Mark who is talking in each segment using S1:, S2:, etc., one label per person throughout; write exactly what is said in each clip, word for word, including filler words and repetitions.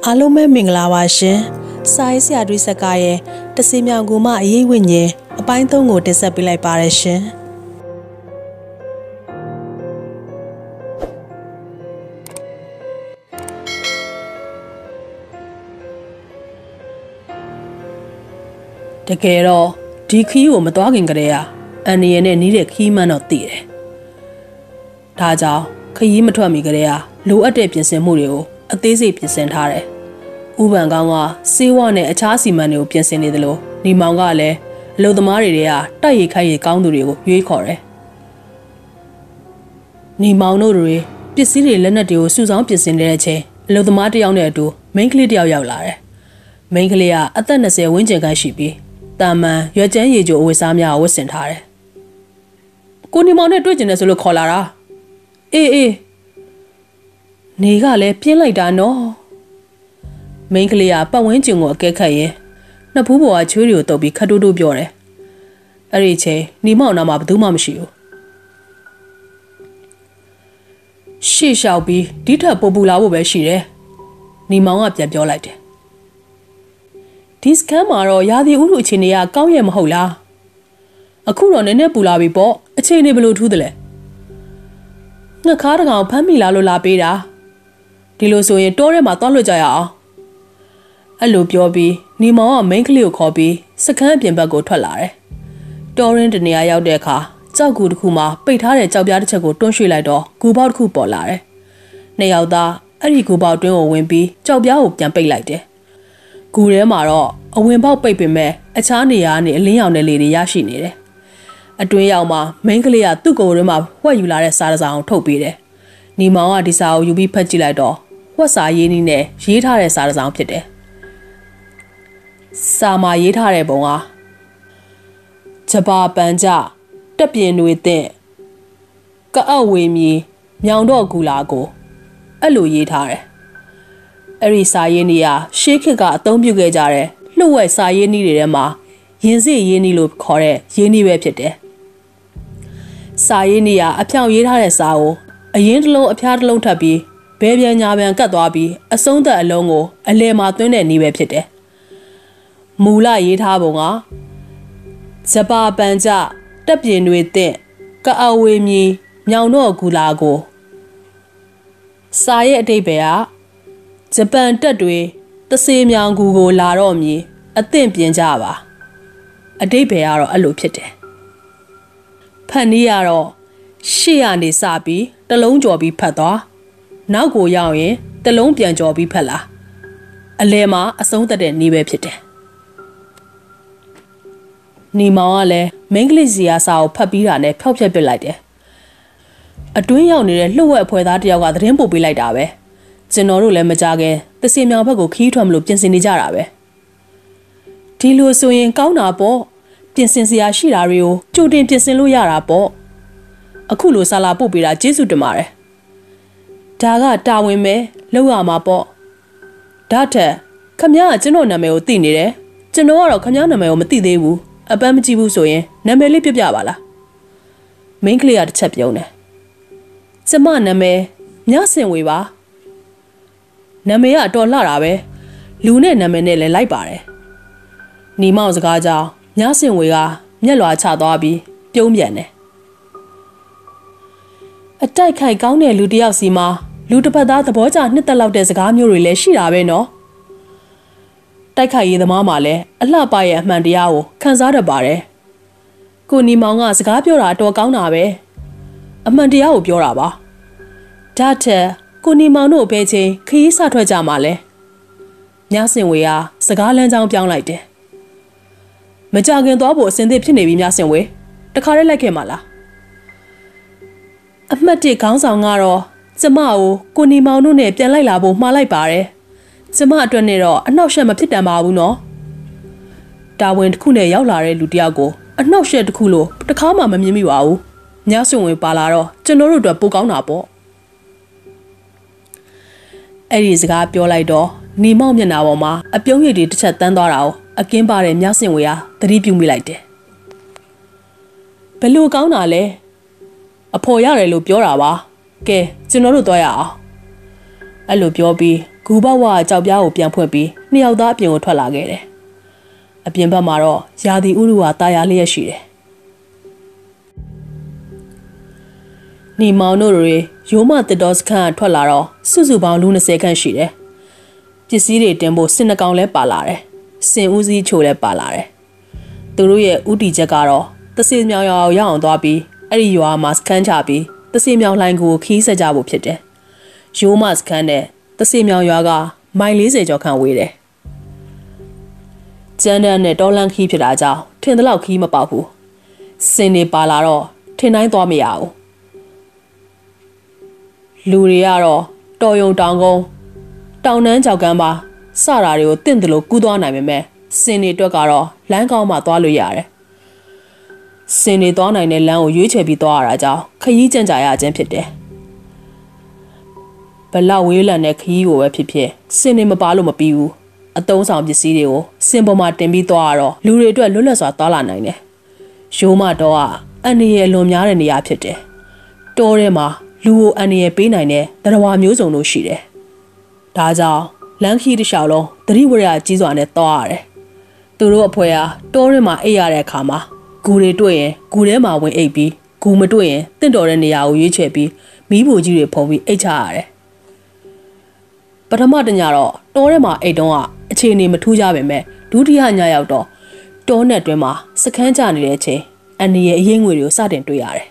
S1: အားလုံးပဲမင်္ဂလာပါရှင်စာရေးဆရာတွေစကားရဲ့တစေမြောင်ကူမအရေးဝိညာဉ်အပိုင်းသုံးကိုတင်ဆက်ပေးလိုက်ပါရရှင်တကယ်တော့ဒီခီးကိုမသွားခင်ကတည်းကအန်နီရနဲ့နီးတဲ့ခီးမှန်းတော့သိတယ်ဒါကြောင့်ခရီးမထွက်မီကတည်းကလိုအပ်တဲ့ပြင်ဆင်မှုတွေကိုအသေးစိတ်ပြင်ဆင်ထားတယ်ဥပန်ကောင်းကစေးဝနဲ့အခြားစီမံတွေကိုပြင်ဆင်နေသလိုညီမောင်ကလည်းအလုပ်သမားတွေတွေကတိုက်ရိုက်ခိုက်ရိုက်ကောင်းသူတွေကိုရွေးခေါ်တယ်ညီမောင်တို့တွေပစ္စည်းတွေလက်နက်တွေကိုစုဆောင်းပြင်ဆင်နေတဲ့အချိန်အလုပ်သမားတစ်ယောက်နဲ့အတူမိန်းကလေးတစ်ယောက်ရောက်လာတယ်မိန်းကလေးကအသက်၂၀ဝန်းကျင်ခန့်ရှိပြီးတာမန်ရွက်ကျန်းရည်ကြိုအဝတ်စားများဝတ်ဆင်ထားတယ်ကိုညီမောင်နဲ့တွေ့ကျင်တယ်ဆိုလို့ခေါ်လာတာအေးအေးနေကလည်းပြင်းလိုက်တာနော်မိန်းကလေးကပတ်ဝန်းကျင်ကိုအကဲခတ်ရင်နှစ်ဖူးပေါ်ကချွေးတွေကိုတုပ်ပြီးခတ်တိုးတိုးပြောတယ်အဲ့ဒီချိန်ညီမောင်နာမှာဘယ်သူမှမရှိဘူးရှေ့လျှောက်ပြီးဒီထက်ပိုပူလာဖို့ပဲရှိတယ်ညီမောင်ကပြန်ပြောလိုက်တယ်ဒီစကန်မှာတော့ရာသီဥတုအခြေအနေကကောင်းရဲ့မဟုတ်လားအခုတော့နည်းနည်းပူလာပြီပေါ့အခြေအနေဘယ်လိုထူးသလဲငှက်ခါးတကောင်ဖမ်းမိလာလို့လာပေးတာဒီလိုဆိုရင်တောထဲမှာသွားလွတ်ကြရအောင်အဲ့လိုပြောပြီးညီမောင်ကမိန်းကလေးကိုခေါ်ပြီးစခန်းအပြင်ဘက်ကိုထွက်လာတယ်တောရင်းတနေရာရောက်တဲ့အခါကြောက်ကူတစ်ခုမှာပိတ်ထားတဲ့ကြောက်ပြားတစ်ချက်ကိုတွန်းရွှေ့လိုက်တော့ဂူပေါက်တစ်ခုပေါ်လာတယ်နှစ်ယောက်သားအဲ့ဒီဂူပေါက်တွင်းကိုဝင်ပြီးကြောက်ပြားကိုပြန်ပိတ်လိုက်တယ်ဂူထဲမှာတော့အဝင်ပေါက်ပိတ်ပင်မဲ့အခြားနေရာကနေအလင်းရောင်တဲ့လေတွေရရှိနေတယ်အတွင်းရောက်မှာမိန်းကလေးကသူ့ကိုယ်ထဲမှာဝှက်ယူလာတဲ့စာတစောင်ကိုထုတ်ပေးတယ်ညီမောင်ကဒီစာကိုယူပြီးဖတ်ကြည့်လိုက်တော့ဝှက်စာရေးနည်းနဲ့ရေးထားတဲ့စာတစောင်ဖြစ်တယ်စာမှာရေးထားတဲ့ပုံကဂျပါပန်ကြတက်ပြင်းတွေတဲ့ကအောက်ဝေမီမြောင်တော့ကူလာကိုအဲ့လိုရေးထားတယ်အဲ့ဒီစာရေးနည်းကရှေးခေတ်ကအသုံးပြုခဲ့ကြတဲ့လှုပ်ဝက်စာရေးနည်းတွေထဲမှာရင်စစ်ရေးနည်းလို့ခေါ်တဲ့ရေးနည်းပဲဖြစ်တယ်စာရေးနည်းကအဖြောင်ရေးထားတဲ့စာကိုအရင်တစ်လုံးအဖျားတစ်လုံးထပ်ပြီးဘဲပြန်ညာပြန်ကတ်သွားပြီးအဆုံးသက်အလုံးကိုအလယ်မှာသွင်းတဲ့နည်းပဲဖြစ်တယ်မူလရေးထားပုံကဂျပါပန်ကြတက်ပြင်းတွေတဲ့ကအဝေမီမြောင်တော့ကူလာကိုစာရဲ့အဓိပ္ပာယ်ကဂျပန်တက်တွေတစေမြောင်ကူကိုလာတော့မြည်အသင့်ပြင်ကြပါအဓိပ္ပာယ်ကတော့အဲ့လိုဖြစ်တယ်ဖတ်နည်းကတော့ရှေ့ကနေစပြီးတလုံးကြော်ပြီးဖတ်သွားနောက်ကိုရောက်ရင်တလုံးပြန်ကြော်ပြီးဖတ်လာအလယ်မှာအဆုံးသတ်တဲ့နည်းပဲဖြစ်တယ်ညီမောင်ကလည်းမိန်းကလေးစီယာစာကိုဖတ်ပြီးတာနဲ့ဖျောက်ဖျက်ပစ်လိုက်တယ်အတွင်းရောက်နေတဲ့လှုပ်ဝက်အဖွဲ့သားတယောက်ကသတင်းပို့ပေးလိုက်တာပဲကျွန်တော်တို့လည်းမကြခင်တစီမြောင်ဘက်ကိုခီးထွက်မလို့ပြင်ဆင်နေကြတာပဲဒီလိုဆိုရင်ကောင်းတာပေါ့ပြင်ဆင်စရာရှိတာတွေကိုကြိုတင်ပြင်ဆင်လို့ရတာပေါ့အခုလိုစာလာပို့ပေးတာကျေးဇူးတင်ပါတယ်ဒါကတာဝန်ပဲလောက်ရမှာပေါ့ဒါထက်ခမည်းကကျွန်တော်နာမည်ကိုသိနေတယ်ကျွန်တော်ကတော့ခမည်းနာမည်ကိုမသိသေးဘူးအပန်းမကြည့်ဘူးဆိုရင်နာမည်လေးပြပြပါလားမိန်းကလေးကတစ်ချက်ပြုံးတယ်ကျမနာမည်မြစင်ဝေပါနာမည်ကအတော်လှတာပဲလူနဲ့နာမည်နဲ့လည်းလိုက်ပါတယ်ညီမောင်စကားကြောင့်မြစင်ဝေကမျက်လွှာချသွားပြီးပြုံးပြန်တယ်အတိုက်ခိုက်ကောင်းတဲ့လူတစ်ယောက်စီမှာလူတစ်ဖက်သားသဘောကျနှစ်သက်လောက်တဲ့စကားမျိုးတွေလည်းရှိတာပဲနော်တိုက်ခိုက်ရေးသမားမှလည်းအလှပရဲ့အမှန်တရားကိုခန်းစားတတ်ပါတယ်ကိုညီမောင်ကစကားပြောတာအတော်ကောင်းတာပဲအမှန်တရားကိုပြောတာပါဒါထက်ကိုညီမောင်တို့ဘယ်ချိန်ခရီးစထွက်ကြမှာလဲမြစင်ဝေကစကားလမ်းကြောင်းပြောင်းလိုက်တယ်မကြခင်သွားဖို့အစင်သစ်ဖြစ်နေပြီမြစင်ဝေတခါတည်းလိုက်ခဲ့မှာလားအမှတ်တစ်ခေါင်းဆောင်ကတော့ကျမကိုကိုညီမောင်တို့နဲ့ပြန်လိုက်လာဖို့မှားလိုက်ပါတယ်ကျမအတွက်နဲ့တော့အနှောက်အယှက်မဖြစ်တန်ပါဘူးနော်တာဝန်တစ်ခုနဲ့ရောက်လာတဲ့လူတစ်ယောက်ကိုအနှောက်အယှက်တစ်ခုလို့တစ်ခါမှမမြင်မိပါဘူးညဆွန်ဝင်ပါလာတော့ကျွန်တော်တို့အတွက်ပိုကောင်းတာပေါ့အဲ့ဒီစကားပြောလိုက်တော့ညီမောင်မျက်နှာပေါ်မှာအပြုံးရည်တွေတစ်ချက်တန်းသွားတာကိုအကင်းပါတဲ့ညစင်ဝေဟာသတိပြုမိလိုက်တယ်ဘယ်လိုကောင်းတာလဲအဖော်ရတယ်လို့ပြောတာပါကဲကျွန်တော်တို့သွားရအောင်အဲ့လိုပြောပြီးဂူဘဝကြောက်ပြားကိုပြန်ဖွင့်ပြီးနှစ်ယောက်သားအပြင်ကိုထွက်လာခဲ့တယ်အပြင်ဘက်မှာတော့ရာသီဥတုဟာတာယာလျက်ရှိတယ်နီမောင်တို့တွေရိုးမတစ်တော်စခန်းထွက်လာတော့စုစုပေါင်းလူ၂၀ခန့်ရှိတယ်ပစ္စည်းတွေတင်ဖို့စင်နှကောင်လဲပါလာတယ်စင်ဦးစီးချိုလဲပါလာတယ်သူတို့ရဲ့ဥတီချက်ကတော့တဆေမြောင်ရောက်ရောက်အောင်သွားပြီးအဲ့ဒီရွာမှာစခန်းချပြီးတဆေမြောင်လှိုင်းကိုခီးဆက်ကြဖို့ဖြစ်တယ်ရိုးမစခန်းနဲ့တဆေမြောင်ရွာကမိုင်၄၀ကျော်ခန့်ဝေးတယ်ကျန်းတန်းနဲ့တော်လန်ခီးဖြစ်တာကြောင့်ထင်သလောက်ခီးမပေါက်ဘူးစင်နေပါလာတော့ထင်တိုင်းသွားမရဘူးလူတွေကတော့တော်ယုံတောင်ကုန်းတောင်နှန်းကြောက်ကမ်းပါစတာတွေကိုတင့်တယ်လို့ကူးသွားနိုင်ပေမဲ့စင်နေအတွက်ကတော့လမ်းကောင်းမှသွားလို့ရတယ်စင်နေသွားနိုင်တဲ့လမ်းကိုရွေးချယ်ပြီးသွားရတာကြောင့်ခရီးကြံ့ကြာရခြင်းဖြစ်တယ်ဘလောက်ဝေးလံတဲ့ခရီးကိုပဲဖြစ်ဖြစ်စင်နေမပါလို့မပြီးဘူးအတုံးဆောင်ပစ္စည်းတွေကိုစင်ပေါ်မှာတင်ပြီးသွားရတော့လူတွေအတွက်လွတ်လပ်စွာသွားလာနိုင်တယ်ရိုးမတော့ကအန်ဒီရဲ့လွန်များတဲ့နေရာဖြစ်တယ်တောထဲမှာလူကိုအန်ဒီရဲ့ပေးနိုင်တဲ့တရဝါမျိုးစုံတို့ရှိတယ်ဒါကြောင့်လမ်းခီးတစ်လျှောက်လုံးသတိဝရကြီးစွာနဲ့သွားရတယ်သူတို့အဖွဲဟာတောထဲမှာအိပ်ရတဲ့အခါမှာဂူတွေတွေ့ရင်ဂူထဲမှာဝင်အိပ်ပြီးဂူမတွေ့ရင်တင့်တော်တဲ့နေရာကိုရွေးချယ်ပြီးမီးဖိုကြီးတွေဖုံပြီးအိပ်ချရတယ်ပထမတညတော့တောထဲမှာအိပ်တုံးကအခြေအနေမထူးကြပါပဲဒုတိယညရောက်တော့တောနဲ့တွင်မှာစခန်းချနေတဲ့အချိန်အန်ဒီရဲ့အရင်ငွေတွေကိုစတင်တွေ့ရတယ်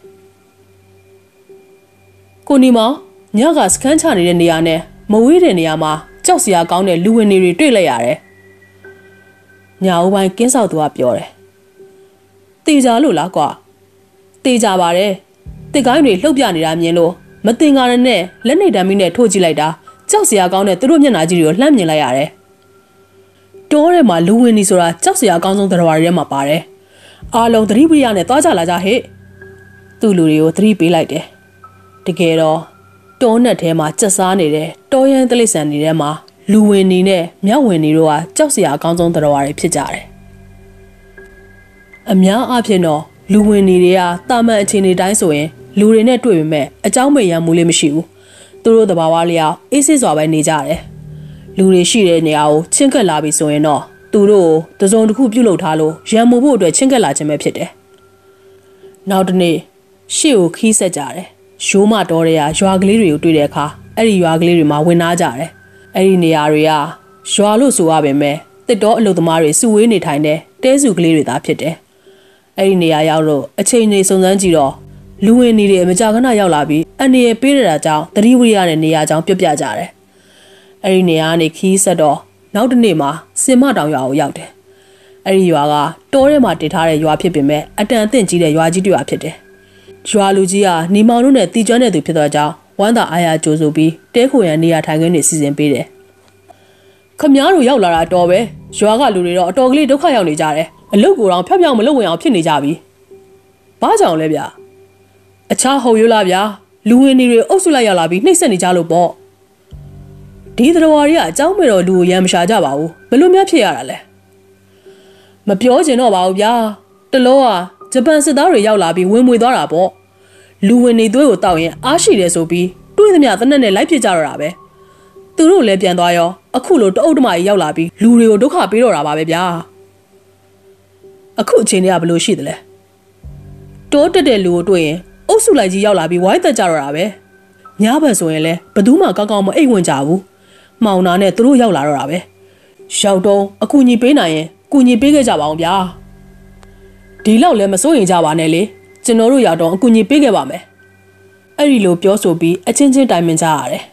S1: ကိုနီမောင်ညကစခန်းချနေတဲ့နေရာနဲ့မဝေးတဲ့နေရာမှာကြောက်စရာကောင်းတဲ့လူဝင်တွေတွေ့လိုက်ရတယ်။ညာဦးပိုင်းကင်းဆောက်သူကပြောတယ်။တေချာလို့လားကွာ။တေချာပါတယ်။တစ်ကိုင်းတွေလှုပ်ပြနေတာမြင်လို့မတင်ကားနဲ့လက်နေတမ်းမီးနဲ့ထိုးကြည့်လိုက်တာကြောက်စရာကောင်းတဲ့သူတို့မျက်နှာကြီးတွေကိုလှမ်းမြင်လိုက်ရတယ်။တောထဲမှာလူဝင်နေဆိုတာကြောက်စရာအကောင်းဆုံးသတ္တဝါတွေထဲမှာပါတယ်။အားလုံးသတိပရိယနဲ့သွားကြလာကြဟဲ့။သူ့လူတွေကိုသတိပေးလိုက်တယ်။တကယ်တော့တောနက်ထဲမှာကျက်စားနေတဲ့တောရန်တလိဆန်တွေထဲမှာလူဝင်နေနဲ့မြောက်ဝင်နေတို့ကကြောက်စရာအကောင်းဆုံးသတ္တဝါတွေဖြစ်ကြတယ်။အများအားဖြင့်တော့လူဝင်နေတွေကတာမန်အခြေအနေတိုင်းဆိုရင်လူတွေနဲ့တွေ့ပေမဲ့အကြောင်းမဲ့ရံမှုလေးမရှိဘူး။သူတို့သဘာဝလျောက်အေးစစ်စွာပဲနေကြတယ်။လူတွေရှိတဲ့နေရာကိုချင်းကပ်လာပြီဆိုရင်တော့သူတို့ကိုတစုံတစ်ခုပြုတ်လုထားလို့ရံမှုဖို့အတွက်ချင်းကပ်လာခြင်းပဲဖြစ်တယ်။နောက်တစ်နေ့ရှေ့ကိုခီးဆက်ကြတယ်။ရိုးမတော်တွေကရွာကလေးတွေကိုတွေ့တဲ့အခါအဲ့ဒီရွာကလေးတွေမှာဝင်နာကြတယ်။အဲ့ဒီနေရာတွေကရွာလို့ဆိုရပါမယ်။တစ်တော်အလုပ်သမားတွေစုဝေးနေထိုင်တဲ့တဲစုကလေးတွေသာဖြစ်တယ်။အဲ့ဒီနေရာရောက်လို့အချိန်နေစုံစမ်းကြည့်တော့လူဝင်နေတွေမကြာခဏရောက်လာပြီးအနေရပေးရတာကြောင့်တတိဝိရနဲ့နေရာကြောင့်ပြပြကြတယ်။အဲ့ဒီနေရာကနေခီးဆက်တော့နောက်တစ်နေ့မှာစင်မတောင်ရွာကိုရောက်တယ်။အဲ့ဒီရွာကတောထဲမှာတည်ထားတဲ့ရွာဖြစ်ပေမဲ့အတန်အသင့်ကြီးတဲ့ရွာကြီးတစ်ရွာဖြစ်တယ်။ရွာလူကြီးကနေမောင်တို့နဲ့တီကျွမ်းတဲ့သူဖြစ်သောကြောင့်ဝမ်းသာအားရကြိုးဆိုပြီးတဲခိုရန်နေရာထိုင်ခင်းတွေစီစဉ်ပေးတယ်။ခမည်းတော်ရောက်လာတာတော့ပဲရွာကလူတွေတော့အတော်ကလေးဒုက္ခရောက်နေကြတယ်။အလုတ်ကိုတော့ဖျောက်ဖျောက်မလုပ်ဝင်အောင်ဖြစ်နေကြပြီ။ဘာကြောင့်လဲဗျ။အခြားဟုတ်ရလားဗျာ။လူဝင်တွေအုပ်စုလိုက်ရောက်လာပြီးနှိပ်စက်နေကြလို့ပေါ့။ဒီသတော်ဝါတွေကအเจ้าမေတော်လူကိုရံမရှာကြပါဘူး။ဘယ်လိုများဖြစ်ရတာလဲ။မပြောချင်တော့ပါဘူးဗျာ။တလောကဂျပန်စစ်သားတွေရောက်လာပြီးဝင်မွေသွားတာပေါ့လူဝင်နေသွေးကိုတောက်ရင်အားရှိတယ်ဆိုပြီးတွေးသမျှသနက်နဲ့လိုက်ဖြစ်ကြတော့တာပဲသူတို့လည်းပြန်သွားရောအခုလိုတအုပ်တမကြီးရောက်လာပြီးလူတွေကိုဒုက္ခပေးတော့တာပါပဲဗျာအခုအချိန်တွေကဘယ်လိုရှိသလဲတိုးတက်တဲ့လူကိုတွေ့ရင်အုပ်စုလိုက်ကြီးရောက်လာပြီးဝိုင်းသက်ကြတော့တာပဲညဘက်ဆိုရင်လည်းဘယ်သူမှကောင်းကောင်းမအိတ်ဝင်ကြဘူးမှောင်နာနဲ့သူတို့ရောက်လာတော့တာပဲရောက်တော့အကူညီပေးနိုင်ရင်ကူညီပေးခဲ့ကြပါအောင်ဗျာဒီလောက်လည်းမစိုးရင်ကြပါနဲ့လေကျွန်တော်တို့ရောက်တော့အကူအညီပေးခဲ့ပါမယ်အဲ့ဒီလိုပြောဆိုပြီးအချင်းချင်းတိုင်ပင်ကြရတယ်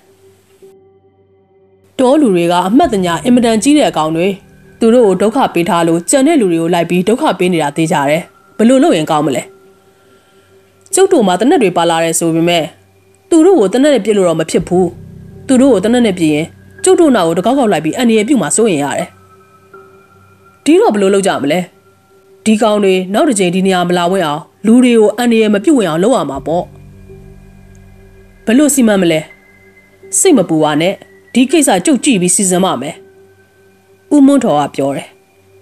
S1: တောလူတွေကအမှတ်တညာအင်မတန်ကြီးတဲ့အကောင်တွေသူတို့ကိုဒုက္ခပေးထားလို့ကြံတဲ့လူတွေကိုလိုက်ပြီးဒုက္ခပေးနေတာသိကြတယ်ဘယ်လိုလုပ်ရင်ကောင်းမလဲကျုပ်တို့မှာတနက်တွေပါလာတယ်ဆိုပေမဲ့သူတို့ကိုတနက်နဲ့ပြစ်လို့တော့မဖြစ်ဘူးသူတို့ကိုတနက်နဲ့ပြစ်ရင်ကျုပ်တို့နာကိုတကောက်ကောက်လိုက်ပြီးအန်ဒီရဲ့ပြုတ်မှာစိုးရင်ရတယ်ဒီတော့ဘယ်လိုလုပ်ကြမလဲဒီကောင်တွေနောက်တစ်ချိန်ဒီနေရာမလာဝင်အောင်လူတွေကိုအန်ဒီရဲ့မပြုတ်ဝင်အောင်လုပ်ရမှာပေါ့ဘယ်လိုစီမံမလဲစိတ်မပူပါနဲ့ဒီကိစ္စကြုတ်ကြည့်ပြီးစီစဉ်ပါမယ်ဦးမွန်းတော်ကပြောတယ်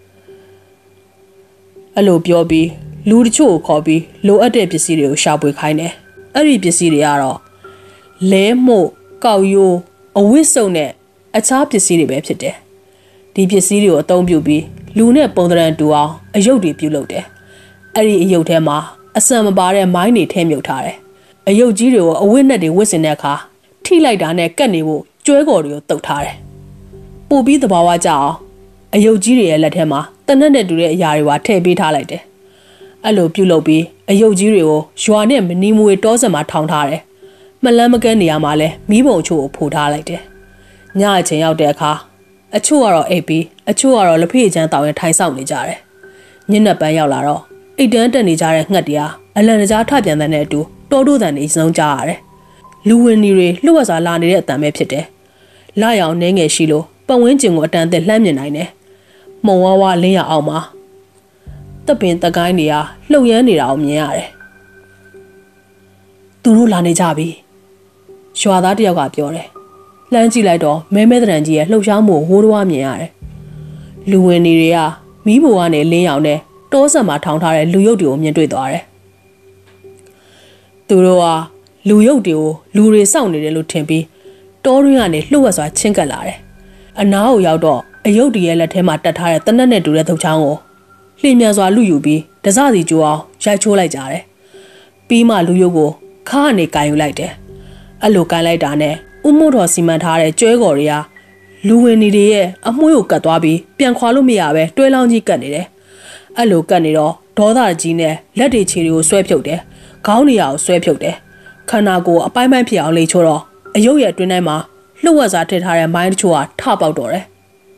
S1: အဲ့လိုပြောပြီးလူတချို့ကိုခေါ်ပြီးလိုအပ်တဲ့ပစ္စည်းတွေကိုရှာဖွေခိုင်းတယ်အဲ့ဒီပစ္စည်းတွေကတော့လဲမှုတ်ကောက်ရိုးအဝတ်စုံနဲ့အခြားပစ္စည်းတွေပဲဖြစ်တယ်ဒီပစ္စည်းတွေကိုအသုံးပြုပြီးလူနဲ့ပုံသဏ္ဍာန်တူအောင်အယုတ်တွေပြုလုပ်တယ်အဲ့ဒီအယုတ်ထဲမှာအစံမပါတဲ့မိုင်းတွေထည့်မြုပ်ထားတယ်အယုတ်ကြီးတွေကိုအဝတ်နဲ့တွေဝတ်ဆင်တဲ့အခါထိလိုက်တာနဲ့ကတ်နေဖို့ကျွဲကော်တွေကိုတုတ်ထားတယ်ပို့ပြီးသဘာဝကျအောင်အယုတ်ကြီးတွေရဲ့လက်ထဲမှာတနက်နဲ့တူတဲ့အရာတွေပါထည့်ပေးထားလိုက်တယ်အဲ့လိုပြုလုပ်ပြီးအယုတ်ကြီးတွေကိုရွာနဲ့မနီမွေတောစံမှာထောင်ထားတယ်မလန်းမကန်းနေရာမှာလဲမီးပုံချို့ကိုဖိုထားလိုက်တယ်ညအချိန်ရောက်တဲ့အခါအချို့ကတော့အိပ်ပြီးအချို့ကတော့လက်ဖေးချမ်းတောင်ရင်ထိုင်ဆောင်နေကြတယ်ညနေပန်းရောက်လာတော့အိတ်တန်းတက်နေကြတဲ့ငှက်တွေဟာအလန်တကြားထပြန်တဲ့အတူတောတိုးတန်တွေစုံကြရတယ်လူဝင်နေတွေလှုပ်ဝက်စွာလာနေတဲ့အတန်ပဲဖြစ်တယ်လာရောင်နှဲငယ်ရှိလို့ပတ်ဝန်းကျင်ကိုအတန်အသင့်လှမ်းမြင်နိုင်တယ်မုံဝါးဝါလင်းရအောင်မှာတပ်ပင်တကိုင်းတွေကလှုပ်ရမ်းနေတာကိုမြင်ရတယ်သူတို့လာနေကြပြီရွာသားတယောက်ကပြောတယ်လှမ်းကြည့်လိုက်တော့မဲမဲတရံကြီးရဲ့လှုပ်ရှားမှုကိုဟိုးတော်မြင်ရတယ်လူဝင်နေတွေကမီးဘိုကနေလင်းရောင်နဲ့တောဆက်မှာထောင်ထားတဲ့လူရုပ်တွေကိုမြင်တွေ့သွားတယ်သူတို့ဟာလူရုပ်တွေကိုလူတွေစောင့်နေတယ်လို့ထင်ပြီးတောရင်းကနေလှုပ်ဝက်စွာချင်းကပ်လာတယ်အနားကိုရောက်တော့အယုတ်တရဲ့လက်ထဲမှာတက်ထားတဲ့တနက်နဲ့တူတဲ့ထုပ်ချောင်းကိုလှိမြန်စွာလူယူပြီးတစစီကျိုးအောင်ရိုက်ချိုးလိုက်ကြတယ်ပြီးမှလူရုပ်ကိုခါကနေကန်ယူလိုက်တယ်အဲ့လိုကန်လိုက်တာနဲ့ဦးမို့တော်စီမံထားတဲ့ကျွဲကော်တွေကလူဝင်နေတွေရဲ့အမွှေးကိုကတ်သွားပြီးပြန်ခွာလို့မရပဲတွဲလောင်းကြီးကတ်နေတယ်အဲ့လိုကတ်နေတော့ဒေါသကြီးနဲ့လက်တွေခြေတွေကိုဆွဲဖြုတ်တယ်ခေါင်းနေရာကိုဆွဲဖြုတ်တယ်ခန္ဓာကိုယ်အပိုင်းပိုင်းဖြစ်အောင်လေချိုးတော့အယုတ်ရဲ့အတွင်းထဲမှာလှုပ်ဝက်စာထည့်ထားတဲ့မိုင်းတချို့ဟာထပေါက်တော့တယ်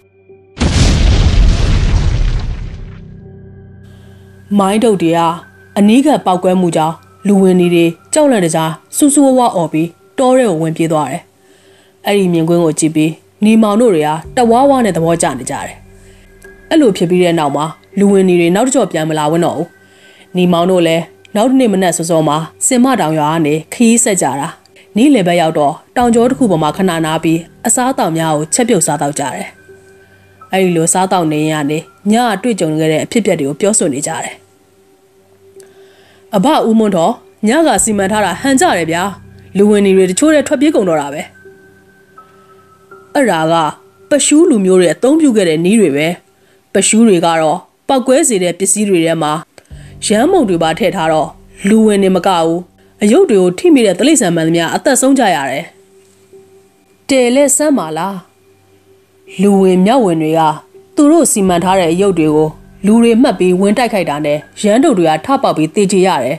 S1: မိုင်းတုတ်တွေဟာအနီးကပ်ပောက်ကွဲမှုကြောင့်လူဝင်နေတွေကြောက်လန့်တကြားစူးစူးဝါးဝါအော်ပြီးတောထဲကိုဝင်ပြေးသွားတယ်အဲ့ဒီမြင်ကွင်းကိုကြည့်ပြီးနေမောင်တို့တွေကတဝါးဝါနဲ့သဘောကျနေကြတယ်အဲ့လိုဖြစ်ပြီးတဲ့နောက်မှာလူဝင်နေတွေနောက်တစ်ကြော့ပြန်မလာဝင်တော့ဘူးနေမောင်တို့လည်းနောက်တစ်နေ့မနက်စောစောမှာစင်မတောင်ရွာကနေခီးဆက်ကြတာနေ့လယ်ဘက်ရောက်တော့တောင်ကျောတစ်ခုပေါ်မှာခဏနာပြီးအစားအသောက်များကိုချက်ပြုတ်စားတော့ကြတယ်အဲ့ဒီလိုစားတော့နေရနေညအတွေ့ကြုံခဲ့တဲ့အဖြစ်အပျက်တွေကိုပြောဆိုနေကြတယ်အဘဦးမွန်းတော်ညကစီမံထားတာဟန်ကြတယ်ဗျာလူဝင်နေတွေတချို့တဲ့ထွက်ပြေးကုန်တော့တာပဲအဲ့ဒါကပရှူးလူမျိုးတွေအသုံးပြုခဲ့တဲ့နည်းတွေပဲပရှူးတွေကတော့ပောက်ကွဲစေတဲ့ပစ္စည်းတွေထဲမှာရမ်းမုံတွေပါထည့်ထားတော့လူဝင်နေမကဘူးအယုတ်တွေကိုထိမိတဲ့တိရစ္ဆာန်မှန်သမျှအသက်ဆုံးကြရတယ်တဲလဲစမ်းပါလားလူဝင်မြောက်ဝင်တွေကသူတို့စီမံထားတဲ့အယုတ်တွေကိုလူတွေမှတ်ပြီးဝင်တိုက်ခိုက်တာနဲ့ရမ်းတုပ်တွေကထပေါက်ပြီးတေချေရတယ်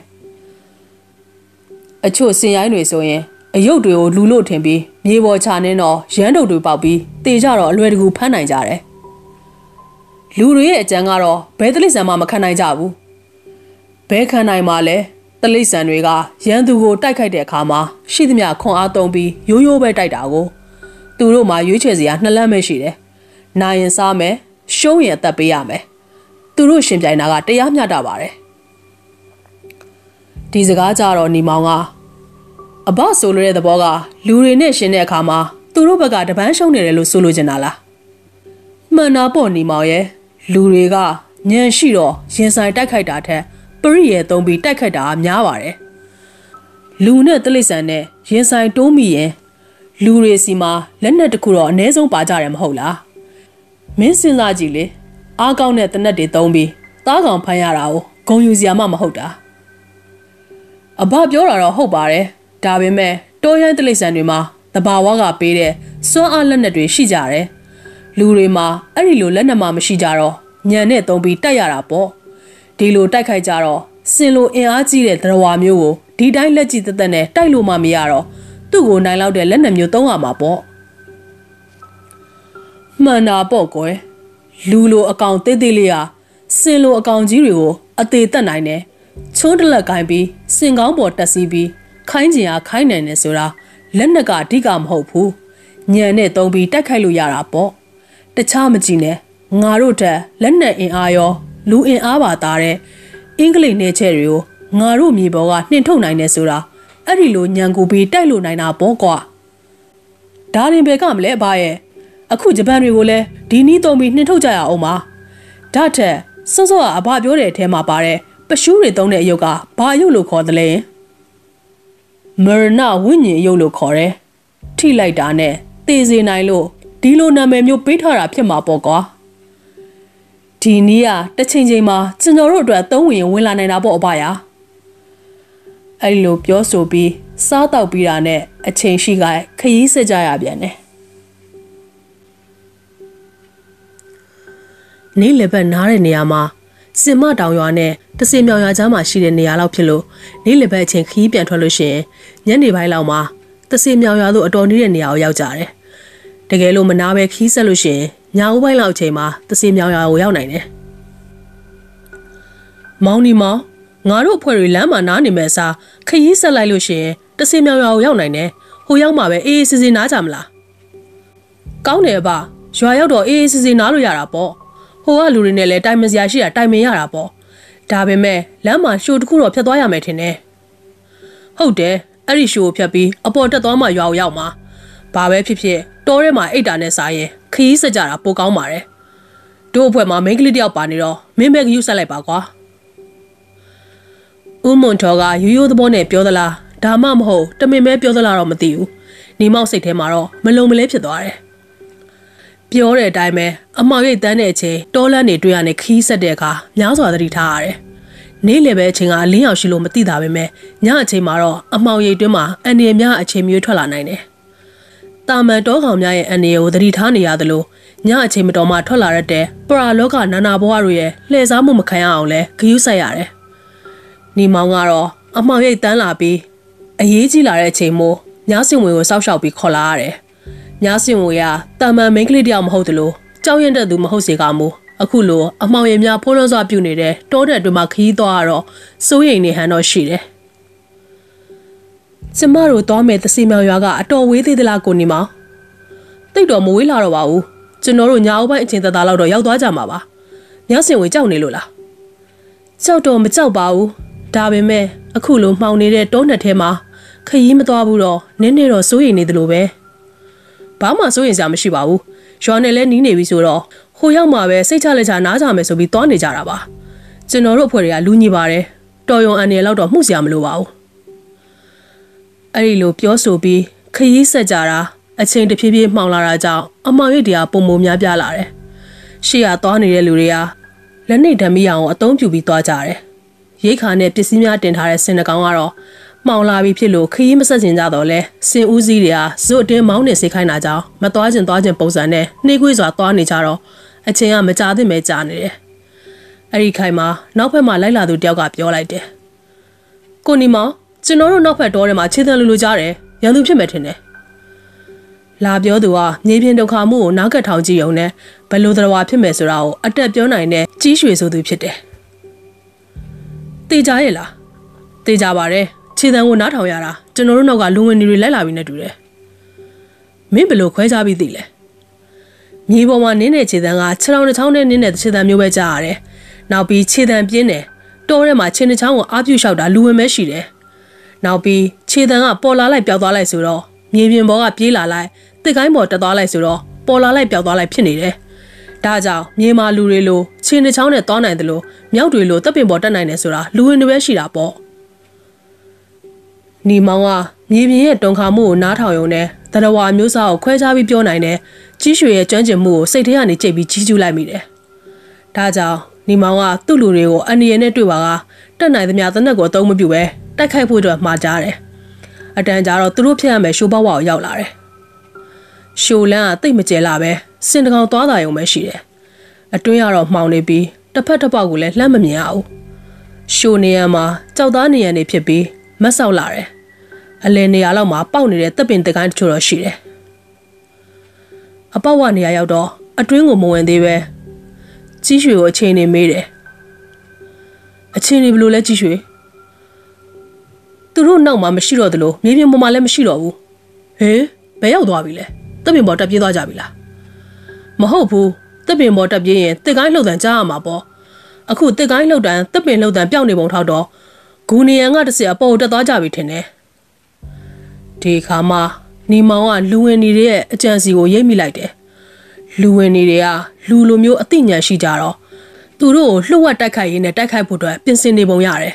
S1: အချို့စင်ရိုင်းတွေဆိုရင်အယုတ်တွေကိုလူလို့ထင်ပြီးမြေပေါ်ချနေတော့ရမ်းတုပ်တွေပေါက်ပြီးတေကြတော့အလွယ်တကူဖမ်းနိုင်ကြတယ်လူတွေရဲ့အကြံကတော့ဘယ်တိရစ္ဆာန်မှမခံနိုင်ကြဘူးဘဲခံနိုင်မှလဲတိရစ္ဆာန်တွေကရန်သူကိုတိုက်ခိုက်တဲ့အခါမှာရှိသမျှခွန်အားသုံးပြီးရိုးရိုးပဲတိုက်တာကိုသူတို့မှရွေးချယ်စရာနှစ်လမ်းပဲရှိတယ်။နိုင်ရင်စားမယ်၊ရှုံးရင်အသက်ပေးရမယ်။သူတို့ရှင်ပြိုင်တာကတရားမျှတပါတယ်။ဒီစကားကြတော့ညီမောင်ကအဘဆိုလိုတဲ့သဘောကလူတွေနဲ့ရှင်တဲ့အခါမှာသူတို့ဘက်ကတပန်းရှုံးနေတယ်လို့ဆိုလိုချင်တာလား။မှန်တာပေါ့ညီမောင်ရဲ့လူတွေကညံရှိတော့ရင်ဆိုင်တိုက်ခိုက်တာထက်ပရိယေသုံးပြီးတိုက်ခိုက်တာများပါတယ်လူနဲ့တိရစ္ဆာန်နဲ့ရင်ဆိုင်တိုးမိရင်လူတွေစီမှာလက်နက်တစ်ခုတော့အ ਨੇ ဆုံးပါကြတယ်မဟုတ်လားမင်းစဉ်းစားကြည့်လေအားကောင်းတဲ့တနက်တွေသုံးပြီးသားကောင်ဖမ်းရတာကိုဂုံယူစရာမှမဟုတ်တာအဘပြောတာတော့ဟုတ်ပါတယ်ဒါပေမဲ့တိုးရိုင်းတိရစ္ဆာန်တွေမှာတဘာဝကပေးတဲ့စွမ်းအားလက်နက်တွေရှိကြတယ်လူတွေမှာအဲ့ဒီလိုလက်နက်မှမရှိကြတော့ညံနဲ့သုံးပြီးတိုက်ရတာပေါ့ဒီလိုတိုက်ခိုက်ကြတော့စင်လိုအင်အားကြီးတဲ့သရဝါမျိုးကိုဒီတိုင်းလက်ကြည့်သက်သက်နဲ့တိုက်လို့မှမရတော့သူ့ကိုနိုင်လောက်တဲ့လက်နက်မျိုးသုံးရမှာပေါ့မှန်တာပေါ့ကွယ်လူလိုအကောင်သေးသေးလေးဟာစင်လိုအကောင်ကြီးတွေကိုအသေးသက်နိုင်တယ်ချုံးတလက်ကိုင်းပြီးစင်ကောင်းပေါ်တက်စီးပြီးခိုင်းကျင်အားခိုင်းနိုင်တယ်ဆိုတာလက်နက်ကအဓိကမဟုတ်ဘူးညံနဲ့သုံးပြီးတိုက်ခိုက်လို့ရတာပေါ့တခြားမကြည့်နဲ့ငါတို့တက်လက်နက်အင်အားရောလူအင်အားပါသားတဲ့အင်္ဂလိပ်နယ်ချဲ့တွေကိုငါတို့မြေပေါ်ကနှင်ထုတ်နိုင်တယ်ဆိုတာအဲ့ဒီလိုညံကူပြီးတိုက်လို့နိုင်တာပေါ့ကွာဒါရင်ဘယ်ကမလဲအဘရဲ့အခုဂျပန်တွေကိုလည်းဒီနီးသုံးပြီးနှင်ထုတ်ကြရအောင်ပါဒါထက်စောစောကအဘပြောတဲ့အထဲမှာပါတဲ့ပရှူးတွေသုံးတဲ့အယုတ်ကဘာအယုတ်လို့ခေါ်သလဲမရဏဝိညာဉ်အယုတ်လို့ခေါ်တယ်ထိလိုက်တာနဲ့သေစေနိုင်လို့ဒီလိုနာမည်မျိုးပေးထားတာဖြစ်မှာပေါ့ကွာဒီနည်းကတစ်ချိန်ချိန်မှာကျွန်တော်တို့အတွက်သုံးဝင်ဝင်လာနေတာပေါ့အဘရာအဲ့လိုပြောဆိုပြီးစားတော့ပြီးတာနဲ့အချိန်ရှိကခရီးဆက်ကြရပြန်တယ်နေ့လယ်ဘက်နားတဲ့နေရာမှာစင်မတောင်ရွာနဲ့တစင်မြောင်ရွာကြားမှာရှိတဲ့နေရာလောက်ဖြစ်လို့နေ့လယ်ဘက်အချိန်ခရီးပြန်ထွက်လို့ရှိရင်ညနေပိုင်းလောက်မှာတစင်မြောင်ရွာသို့အတော်နေတဲ့နေရာကိုရောက်ကြတယ်တကယ်လို့မနာပဲခီးဆက်လို့ရှိရင်ညအိုးပိုင်းလောက်အချိန်မှာတစင်မြောင်ရွာကိုရောက်နိုင်တယ်မောင်နီမောင်ငါတို့အဖွဲ့တွေလမ်းမှာနားနေမဲ့အစားခရီးဆက်လိုက်လို့ရှိရင်တစင်မြောင်ရွာကိုရောက်နိုင်တယ်ဟိုရောက်မှာပဲအေးအေးဆေးဆေးနားကြမလားကောင်းတယ်ဗျရွာရောက်တော့အေးအေးဆေးဆေးနားလို့ရတာပေါ့ဟိုကလူတွေနဲ့လည်းတိုင်မစရာရှိတာတိုင်မရတာပေါ့ဒါပေမဲ့လမ်းမှာရှိုးတစ်ခုတော့ဖြတ်သွားရမယ်ထင်တယ်ဟုတ်တယ်အဲ့ဒီရှိုးကိုဖြတ်ပြီးအပေါ်တက်သွားမှရွာကိုရောက်မှာဘာပဲဖြစ်ဖြစ်တောထဲမှာအိတ်တာနဲ့စားရင်ခရီးဆက်ကြတာပိုကောင်းပါတယ်တို့အဖွဲ့မှာမိန်းကလေးတယောက်ပါနေတော့မင်းပဲကယူဆက်လိုက်ပါကွာဦးမွန်ထော်ကရိုးရိုးသဘောနဲ့ပြောသလားဒါမှမဟုတ်တမင်ပဲပြောသလားတော့မသိဘူးနေမောက်စိတ်ထဲမှာတော့မလုံမလဲဖြစ်သွားတယ်ပြောတဲ့အတိုင်းပဲအမောင်ရိတ်တန်းတဲ့အချိန်တောလန်းတွေတွေ့ရနေခီးဆက်တဲ့အခါများစွာသတိထားရတယ်နေ့လယ်ပဲအချိန်ကအလင်းရောင်ရှိလို့မသိတာပဲမဲ့ညအချိန်မှာတော့အမောင်ရိတ်တွင်းမှာအန်ဒီရများအချိန်မျိုးထွက်လာနိုင်တယ်တာမန်တောကောင်များရဲ့အန်ဒီရကိုသတိထားနေရသလိုညအချိန်မတော်မှထွက်လာရတဲ့ပရာလောကနာနာဘဝတို့ရဲ့လှည့်စားမှုမခံရအောင်လဲဂရုစိုက်ရတယ်နေမောင်ကတော့အမောင်ရိတ်တန်းလာပြီးအရေးကြီးလာတဲ့အချိန်မို့ညစင်ဝင်ကိုစောက်ရှောက်ပြီးခေါ်လာရတယ်ညစင်ဝင်ကတာမန်မိန်းကလေးတယောက်မဟုတ်သလိုကြောက်ရွံ့တဲ့သူမဟုတ်စေကမူအခုလိုအမောင်ရည်များဖိုးလွှမ်းစွာပြုနေတဲ့တောတဲ့အတွင်းမှာခီးသွားတော့စိုးရိမ်နေဟန်တော့ရှိတယ်ကျမတို့သွားမယ်တစီမြောင်ရွာကအတော်ဝေးသေးသလားကိုနေမောင်တိတ်တော့မဝေးလာတော့ပါဘူးကျွန်တော်တို့ညာအိုးပိုင်းအချိန်သက်သာလောက်တော့ရောက်သွားကြမှာပါညစင်ဝင်ကြောက်နေလို့လားကြောက်တော့မကြောက်ပါဘူးဒါပေမဲ့အခုလိုမှောင်နေတဲ့တောနှစ်ထဲမှာခရီးမသွားဘူးတော့နင်းနေတော့စိုးရိမ်နေသလိုပဲဘာမှစိုးရိမ်စရာမရှိပါဘူးရွာနဲ့လဲနီးနေပြီဆိုတော့ဟိုရောက်မှာပဲစိတ်ချလက်ချနားကြမယ်ဆိုပြီးသွားနေကြတာပါကျွန်တော်တို့အဖွဲ့တွေကလူညီပါတယ်တော်ရုံအန်ရလောက်တော့မှုစရာမလိုပါဘူးအဲ့ဒီလိုပြောဆိုပြီးခရီးဆက်ကြတာအချိန်တစ်ဖြည်းဖြည်းမှောင်လာတာကြောင့်အမောင်ရိပ်တရားပုံမများပြားလာတယ်ရှေ့ကသွားနေတဲ့လူတွေကလက်နှိပ်ဓာတ်မီးအောင်အသုံးပြုပြီးသွားကြတယ်ရိတ်ခါနဲ့ပစ္စည်းများတင်ထားတဲ့စင်တကောင်ကတော့မှောင်လာပြီးဖြစ်လို့ခရီးမဆက်ကျင်ကြတော့လဲစင်ဦးစီးတွေကဇွတ်တင်းမောင်းနေစေခိုင်းတာကြောင့်မသွားကျင်သွားကျင်ပုံစံနဲ့နှိကွေးစွာသွားနေကြတော့အချိန်ကမကြာသင့်ပဲကြာနေတယ်အဲ့ဒီခိုင်မှာနောက်ဖက်မှာလိုက်လာသူတယောက်ကပြောလိုက်တယ်ကိုနီမောင်ကျွန်တော်တို့နောက်ဖက်တောထဲမှာခြေတံလူလူကြားတယ်ရန်သူဖြစ်မယ်ထင်တယ်လာပြောသူကမြေပြင်ဒုက္ခမှုကိုနားကထောင်ကြည့်ုံနဲ့ဘယ်လိုသရဝါဖြစ်မယ်ဆိုတာကိုအတက်ပြောနိုင်တဲ့ကြီးရွှေဆိုသူဖြစ်တယ်တေးကြရဲ့လားတေးကြပါတယ်ခြေတံကိုနားထောင်ရတာကျွန်တော်တို့နောက်ကလူဝင်တွေလိုက်လာပြီးနေတူတယ်မင်းဘယ်လိုခွဲခြားပြီးသိလဲမြေပေါ်မှာနင်းတဲ့ခြေတံကခြေထောင်တစ်ချောင်းနဲ့နင်းတဲ့ခြေတံမျိုးပဲကြားရတယ်နောက်ပြီးခြေတံပြင်းတယ်တောထဲမှာခြေနှချောင်းကိုအားပြုလျှောက်တာလူဝင်ပဲရှိတယ်နောက်ပြီးခြေတံကပေါ်လာလိုက်ပျောက်သွားလိုက်ဆိုတော့မြေပြင်ပေါ်ကပြေးလာလိုက်တစ်ကိုင်းပေါ်တက်သွားလိုက်ဆိုတော့ပေါ်လာလိုက်ပျောက်သွားလိုက်ဖြစ်နေတယ်ဒါကြောင့်မြေမာလူတွေလိုခြေနှချောင်းနဲ့သွားနိုင်တယ်လို့မြောက်တွေလိုတပ်ပင်ပေါ်တက်နိုင်တယ်ဆိုတာလူဝင်တွေပဲရှိတာပေါ့နီမောင်ကမြေပြင်ရဲ့တုံခါမှုကိုနားထောင်ရုံနဲ့တရဝါမျိုးစားကိုခွဲခြားပြီးပြောနိုင်တယ်ကြီးရွှေရဲ့ကျွမ်းကျင်မှုကိုစိတ်ထဲကနေကြိတ်ပြီးကြီးကျူးလိုက်မိတယ်ဒါကြောင့်နီမောင်ကသူ့လူတွေကိုအန်ဒီရနဲ့တွေ့ပါကတက်နိုင်သမျှသနက်ကိုအသုံးမပြုပဲတိုက်ခိုက်ဖို့အတွက်မှာကြားတယ်အတန်ကြာတော့သူတို့ဖျက်ရမယ်ရှိုးပေါဝါကိုရောက်လာတယ်ရှိုးလန်းကတိတ်မကျဲလာပဲစင်တကောင်သွားတာရုံပဲရှိတယ်အတွင်းကတော့မှောင်နေပြီးတစ်ဖက်တစ်ပေါက်ကိုလည်းလှမ်းမမြင်ရဘူးရှိုးနေရမှာကြောက်သားနေရနေဖြစ်ပြီးမတ်ဆောက်လာတယ်အလယ်နေရာလောက်မှာပေါက်နေတဲ့တပ်ပင်တကိုင်းတချို့တော့ရှိတယ်အပေါက်ဝနေရာရောက်တော့အတွင်းကိုမဝင်သေးပဲကြီးရွှေကိုအချိန်နေမေးတယ်အချိန်နေဘလို့လဲကြီးရွှေသူတို့နောက်မှာမရှိတော့သလိုမြေပြင်ပေါ်မှာလည်းမရှိတော့ဘူးဟေးဘယ်ရောက်သွားပြီလဲတပ်ပင်ပေါ်တက်ပြေးသွားကြပြီလားမဟုတ်ဘူးတပ်ပင်ပေါ်တက်ပြေးရင်တစ်ကိုင်းလှုပ်တန်ကြားရမှာပေါ့အခုတစ်ကိုင်းလှုပ်တန်တပ်ပင်လှုပ်တန်ပျောက်နေပုံထောက်တော့ဂူနီယန်ကတစ်စက်အပေါ်တက်သွားကြပြီထင်တယ်ဒီခါမှာနီမောင်ကလူဝင်နေတဲ့အကြံစီကိုရိပ်မိလိုက်တယ်လူဝင်နေတွေကလူလိုမျိုးအသိဉာဏ်ရှိကြတော့သူတို့ကိုလှုပ်ဝက်တိုက်ခိုက်ရင်းနဲ့တိုက်ခိုက်ဖို့အတွက်ပြင်ဆင်နေပုံရတယ်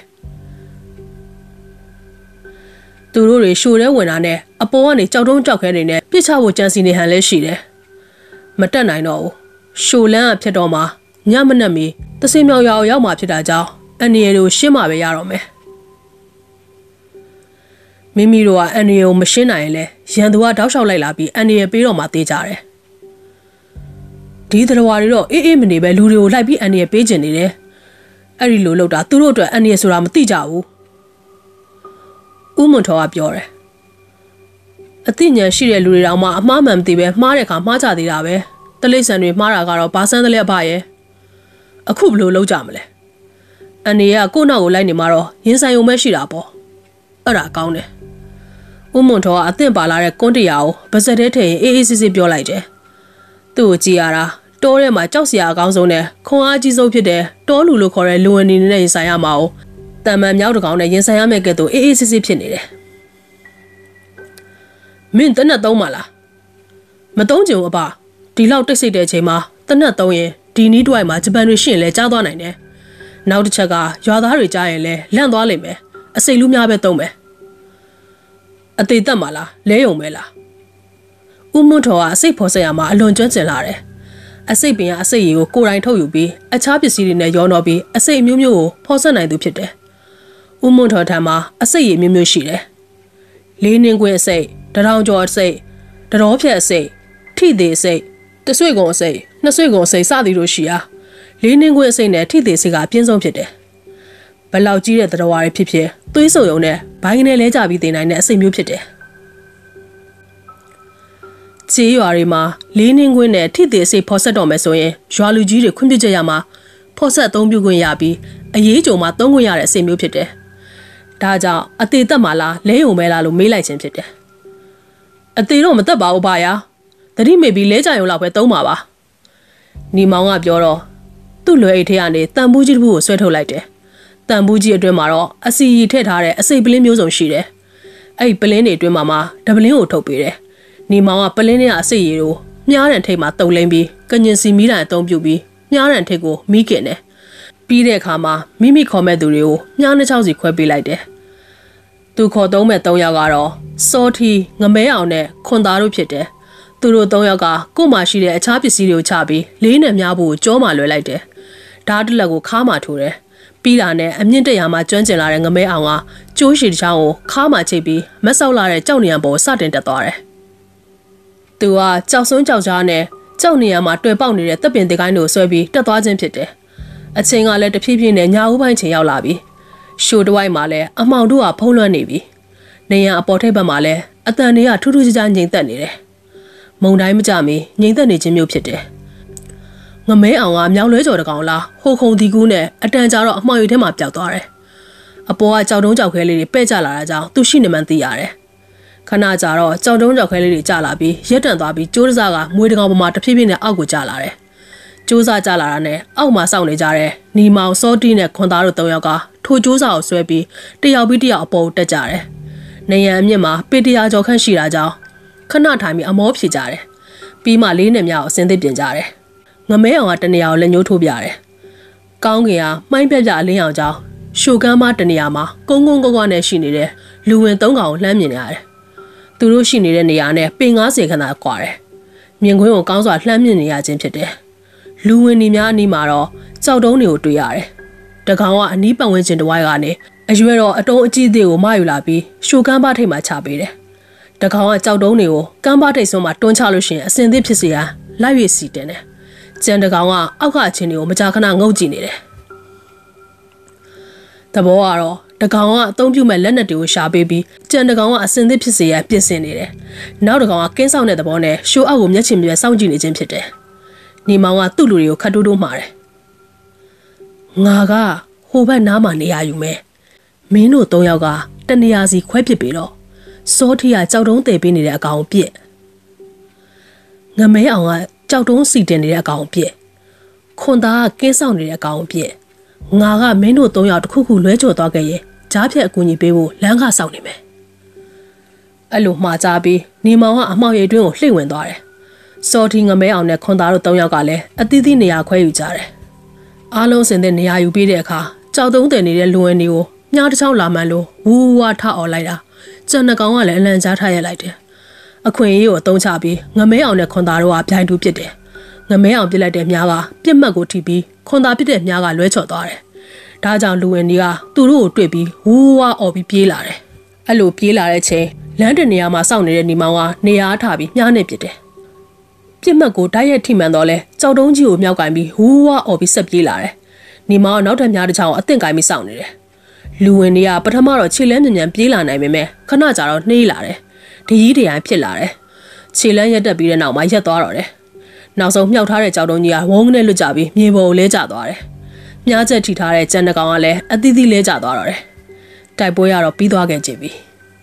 S1: သူတို့တွေရှို့ရဲဝင်တာနဲ့အပေါ်ကနေကြောက်တုံးကြောက်ခဲနေနဲ့ပြစ်ချဖို့ကြံစီနေဟန်လဲရှိတယ်မတက်နိုင်တော့ဘူးရှိုလန်းကဖြစ်တော့မှညမနက်မီတစင်မြောင်ရောက်ရောက်မှဖြစ်တာကြောင့်အန်နီရတို့ရှင်းမှပဲရတော့မယ်မိမိတို့ကအန်နီရကိုမရှင်းနိုင်ရင်လဲရန်သူကတောက်လျှောက်လိုက်လာပြီးအန်နီရပေးတော့မှသေးကြတယ်ဒီသတ္တဝါတွေတော့အေးအေးမနေပဲလူတွေကိုလိုက်ပြီးအန်နီရပေးကျင်နေတယ်အဲ့ဒီလိုလုပ်တာသူတို့အတွက်အန်နီရဆိုတာမသိကြဘူးဦးမွန်ထော်ကပြောတယ်အသိဉာဏ်ရှိတဲ့လူတွေတောင်မှအမှားမှန်မသိပဲမှားတဲ့ခါမှားကြသေးတာပဲတလိษံတွေမှားတာကတော့ဘာစမ်းတလဲပါရဲ့အခုဘယ်လိုလုပ်ကြမလဲအန်နီရကိုနောက်ကိုလိုက်နေမှာတော့ရင်ဆိုင်ုံမဲ့ရှိတာပေါ့အဲ့ဒါကောင်းတယ်ဦးမွန်ထော်ကအသင့်ပါလာတဲ့ကွန်းတရာကိုဗစက်ထဲထည့်ရင်အေးအေးစစ်စစ်ပြောလိုက်တယ်သူ့ကိုကြည့်ရတာတောထဲမှာကြောက်စရာအကောင်းဆုံးနဲ့ခွန်အားကြီးဆုံးဖြစ်တဲ့တောလူလို့ခေါ်တဲ့လူဝင်နေနဲ့ရင်ဆိုင်ရမှာ哦တန်မှန်မြောက်တကောင်နဲ့ရင်ဆိုင်ရမယ့်ကဲ့သို့အေးအေးစစ်စစ်ဖြစ်နေတယ်မင်းတနက်သုံးပါလားမသုံးကြုံအပါဒီလောက်တိတ်ဆိတ်တဲ့အချိန်မှာတနက်သုံးရင်ဒီနီးတွိုက်မှာဂျပန်တွေရှင်းလဲကြားသွားနိုင်တယ်နောက်တစ်ချက်ကရွာသားတွေကြားရင်လဲလန့်သွားလိမ့်မယ်အစိတ်လူများပဲသုံးမယ်အသေးသက်ပါလားလဲယုံမဲလားဦးမွန်းထော်ကအစိတ်ဖော်ဆက်ရမှာအလွန်ကျွမ်းကျင်လာတယ်အစိတ်ပင်ကအစိတ်ရည်ကိုကိုယ်တိုင်ထုတ်ယူပြီးအခြားပစ္စည်းတွေနဲ့ရောနှောပြီးအစိတ်မျိုးမျိုးကိုဖော်ဆက်နိုင်သူဖြစ်တယ်ဦးမွန်းထော်ထံမှာအစိတ်ရည်မျိုးမျိုးရှိတယ်လေးနှင်းကွင်းအစိတ်တထောင်ကျော်အစိတ်တတော်ဖြက်အစိတ်ထိသေးအစိတ်တဆွေကုံအစိတ်နှစ်ဆွေကုံအစိတ်စသည်တို့ရှိရာလေးနှင်းကွင်းအစိတ်နဲ့ထိသေးစိတ်ကအပြင်းဆုံးဖြစ်တယ်ဘလောက်ကြီးတဲ့တတော်ဝါတွေဖြစ်ဖြစ်သွေးဆုံုံနဲ့ဘိုင်းကနေလဲကြပြီးတင်နိုင်တဲ့အစိတ်မျိုးဖြစ်တယ်ချေးရွာတွေမှာလေးနှင်းကွင်းနဲ့ထိသေးစိတ်ဖော်ဆက်တော့မယ်ဆိုရင်ရွာလူကြီးတွေခွင့်ပြုချက်ရမှာဖော်ဆက်အသုံးပြုခွင့်ရပြီးအရေးကြုံမှာသုံးခွင့်ရတဲ့အစိတ်မျိုးဖြစ်တယ်ဒါကြောင့်အသေးသက်မှလားလဲယုံမဲလားလို့မေးလိုက်ခြင်းဖြစ်တယ်အသေးတော့မသက်ပါဘူးဗျာတတိမေပြီးလဲကြရုံလောက်ပဲသုံးပါပါညီမောင်ကပြောတော့သူ့လွယ်အိတ်ထဲကနေတန်ဘူးကြီးတစ်ခုကိုဆွဲထုတ်လိုက်တယ်တန်ဘူးကြီးအတွင်းမှာတော့အစီရီထည့်ထားတဲ့အစိတ်ပလင်းမျိုးစုံရှိတယ်အဲ့ဒီပလင်းတွေအတွင်းမှာမှဒပလင်းကိုထုတ်ပေးတယ်ညီမောင်ကပလင်းနဲ့အစိတ်ရည်ကိုမြားရန်ထိတ်မှာတုံလိမ့်ပြီးကညင်စီမီးတိုင်အသုံးပြုပြီးမြားရန်ထိတ်ကိုမီးကင်တယ်ပြီးတဲ့အခါမှာမိမိခေါ်မဲ့သူတွေကိုမြားနှချောင်းစီခွဲပေးလိုက်တယ်သူခေါ်သုံးမဲ့သုံးယောက်ကတော့စောထီငမဲအောင်နဲ့ခွန်သားတို့ဖြစ်တယ်သူတို့သုံးယောက်ကကို့မှာရှိတဲ့အခြားပစ္စည်းတွေကိုချပြီးလေးနဲ့မြားဖို့ကြောမှာလွယ်လိုက်တယ်ဓာတ်တလက်ကိုခါမှထိုးတယ်ပြီးတာနဲ့အမြင့်တရာမှာကျွမ်းကျင်လာတဲ့ငမဲအောင်ကကျိုးရှည်တစ်ချောင်းကိုခါမှချိတ်ပြီးမက်ဆောက်လာတဲ့ကြောက်နေရံပေါ်စတင်တက်သွားတယ်သူကကြောက်စွန်းကြောက်ကြားနဲ့ကြောက်နေရံမှာတွေ့ပေါက်နေတဲ့တပ်ပင်တေကိုင်းတို့ဆွဲပြီးတက်သွားခြင်းဖြစ်တယ်အချိန်ကလည်းတဖြည်းဖြည်းနဲ့ညာဦးပိုင်းချိန်ရောက်လာပြီရှိုးတဝိုက်မှာလည်းအမှောင်တို့ကဖုံးလွှမ်းနေပြီနေရံအပေါ်ထိပ်ဘက်မှာလည်းအတန်တွေကထူးထူးခြားခြားငြိမ်သက်နေတယ်မုံတိုင်းမကြမီငြိမ်သက်နေခြင်းမျိုးဖြစ်တယ်ငမဲအောင်ကမြောင်လွဲကြော်တကောင်လားဟိုခုံဒီကူးနဲ့အတန်ကြာတော့အမှောင်ရီထဲမှာပျောက်သွားတယ်အပေါ်ကကြောက်တုံးကြောက်ခဲလေးတွေပဲ့ကျလာတာကြောင့်သူရှိနေမှန်းသိရတယ်ခဏကြာတော့ကြောက်တုံးကြောက်ခဲလေးတွေကျလာပြီးရက်တန့်သွားပြီးကျိုးတစားကမွေးတကောင်ပေါ်မှာတဖြည်းဖြည်းနဲ့အောက်ကိုကျလာတယ်ကျိုးစားကျလာတာနဲ့အောက်မှာစောင့်နေကြတဲ့နီမောင်စောတီးနဲ့ခွန်သားတို့သုံးယောက်ကထိုကျိုးစားကိုဆွဲပြီးတယောက်ပြီးတယောက်အပေါ်ကိုတက်ကြတယ်နေရံအမြင့်မှာပေတရာကျော်ခန့်ရှိတာကြောင့်ခဏထိုင်ပြီးအမောဖြေကြတယ်ပြီးမှလေးနဲ့မြောက်အစင်းသစ်ပြင်ကြတယ်ငမဲအောင်ကတနေရာကိုလက်ညှိုးထိုးပြတယ်ကောင်းကင်ကမှိုင်းပြက်ပြအလင်းအောင်ကြောင့်ရှိုကမ်းမတနေရာမှာကုန်းကုန်းကွာကွာနဲ့ရှိနေတဲ့လူဝင်သုံးကောင်ကိုလှမ်းမြင်ရတယ်သူတို့ရှိနေတဲ့နေရာနဲ့ပေငါးဆယ်ခန့်သာကွာတယ်မြင်ကွင်းကိုကောင်းစွာလှမ်းမြင်နေရခြင်းဖြစ်တယ်လူဝင်နေများအနီးမှာတော့ကြောက်တုံးတွေကိုတွေ့ရတယ်တကောင်ကအနီးပတ်ဝန်းကျင်တစ်ဝိုက်ကနေအရွယ်တော်အတုံးအကြီးသေးကိုမယူလာပြီးရှိုကမ်းပါထိပ်မှာချပေးတယ်တကောင်ကကြောက်တုံးတွေကိုကမ်းပါထိပ်စွန်းမှာတွန်းချလို့ရှိရင်အစင်သစ်ဖြစ်စေရန်လိုက်၍စီတင်တယ်ကျန်တကောင်ကအောက်ကအချင်းတွေကိုမကြာခဏငုတ်ကြည့်နေတယ်တဘောကတော့တကောင်ကအသုံးပြုမဲ့လက်နက်တွေကိုရှာပေးပြီးကျန်တကောင်ကအစင်သစ်ဖြစ်စေရန်ပြင်ဆင်နေတယ်နောက်တကောင်ကကင်းဆောင်တဲ့သဘောနဲ့ရှိုးအောက်ကိုမျက်ချင်ပြဲစောင့်ကြည့်နေခြင်းဖြစ်တယ်နေမောင်ကသူ့လူတွေကိုခတ်တိုးတိုးမှာတယ်ငါကဟိုဘက်နားမှာနေရယူမယ်မင်းတို့သုံးယောက်ကတနေရာစီခွဲပစ်ပြီးတော့စောထီကကြောက်တုံးတည်ပေးနေတဲ့အကောင်ပြစ်ငမဲအောင်ကကြောက်တုံးစီတင်နေတဲ့အကောင်ပြစ်ခွန်သားကကင်းဆောင်နေတဲ့အကောင်ပြစ်ငါကမင်းတို့သုံးယောက်တစ်ခုခုလွဲကျော်သွားခဲ့ရင်ကြားဖြတ်အကူအညီပေးဖို့လမ်းကစောင့်နေမယ်အဲ့လိုမှားကြပြီးနေမောင်ကအမှောင်ရိပ်တွင်းကိုလှိမ့်ဝင်သွားတယ်စောထီငမဲအောင်နဲ့ခွန်သားတို့သုံးယောက်ကလည်းအသီးသီးနေရာခွဲယူကြတယ်အားလုံးစင်တဲ့နေရာယူပြီးတဲ့အခါကြောက်တုံးတည်နေတဲ့လူဝင်တွေကိုမြားတစ်ချောင်းလာမှန်းလို့ဝူဝါထအော်လိုက်တာကျန်တဲ့ကောင်ကလည်းအလန့်ကြားထားရလိုက်တယ်အခွင့်အရေးကိုအသုံးချပြီးငမဲအောင်နဲ့ခွန်သားတို့ကပြိုင်တူပစ်တယ်ငမဲအောင်ပြစ်လိုက်တဲ့မြားကပြစ်မှတ်ကိုထိပြီးခွန်သာပြစ်တဲ့မြားကလွဲချော်သွားတယ်။ဒါကြောင့်လူဝင်တွေကသူတို့ကိုတွေ့ပြီးဝူးဝါအော်ပြီးပြေးလာတယ်။အဲ့လိုပြေးလာတဲ့ချိန်လမ်းတဲ့နေရာမှာစောင့်နေတဲ့နေမောင်ကနေရာထားပြီးမြားနဲ့ပြစ်တယ်။ပြစ်မှတ်ကိုတိုက်ရိုက်ထိမှန်တော့လဲကြောက်တုံးကြီးကိုမြောက်ကင်ပြီးဝူးဝါအော်ပြီးဆက်ပြေးလာတယ်။နေမောင်နောက်ထပ်မြားတစ်ချောင်းအသင့်ကင်ပြီးစောင့်နေတယ်။လူဝင်တွေကပထမတော့ခြေလမ်းညံ့ညံ့ပြေးလာနိုင်ပေမဲ့ခဏကြာတော့နှေးလာတယ်။ဒီကြီးတရားဖြစ်လာတယ်။ခြေလမ်းရက်တက်ပြီးတဲ့နောက်မှာရက်သွားတော့တယ်။နောက်ဆုံးမြှောက်ထားတဲ့ကြောက်တုံးကြီးကဝုန်းနဲ့လွတ်ကြပြီးမြေပေါ်ကိုလဲကျသွားတယ်။မြားချက်ထိထားတဲ့ကြံတကောင်ကလည်းအသီးသီးလဲကျသွားတော့တယ်။တိုက်ပွဲရတော့ပြီးသွားခဲ့ကြပြီ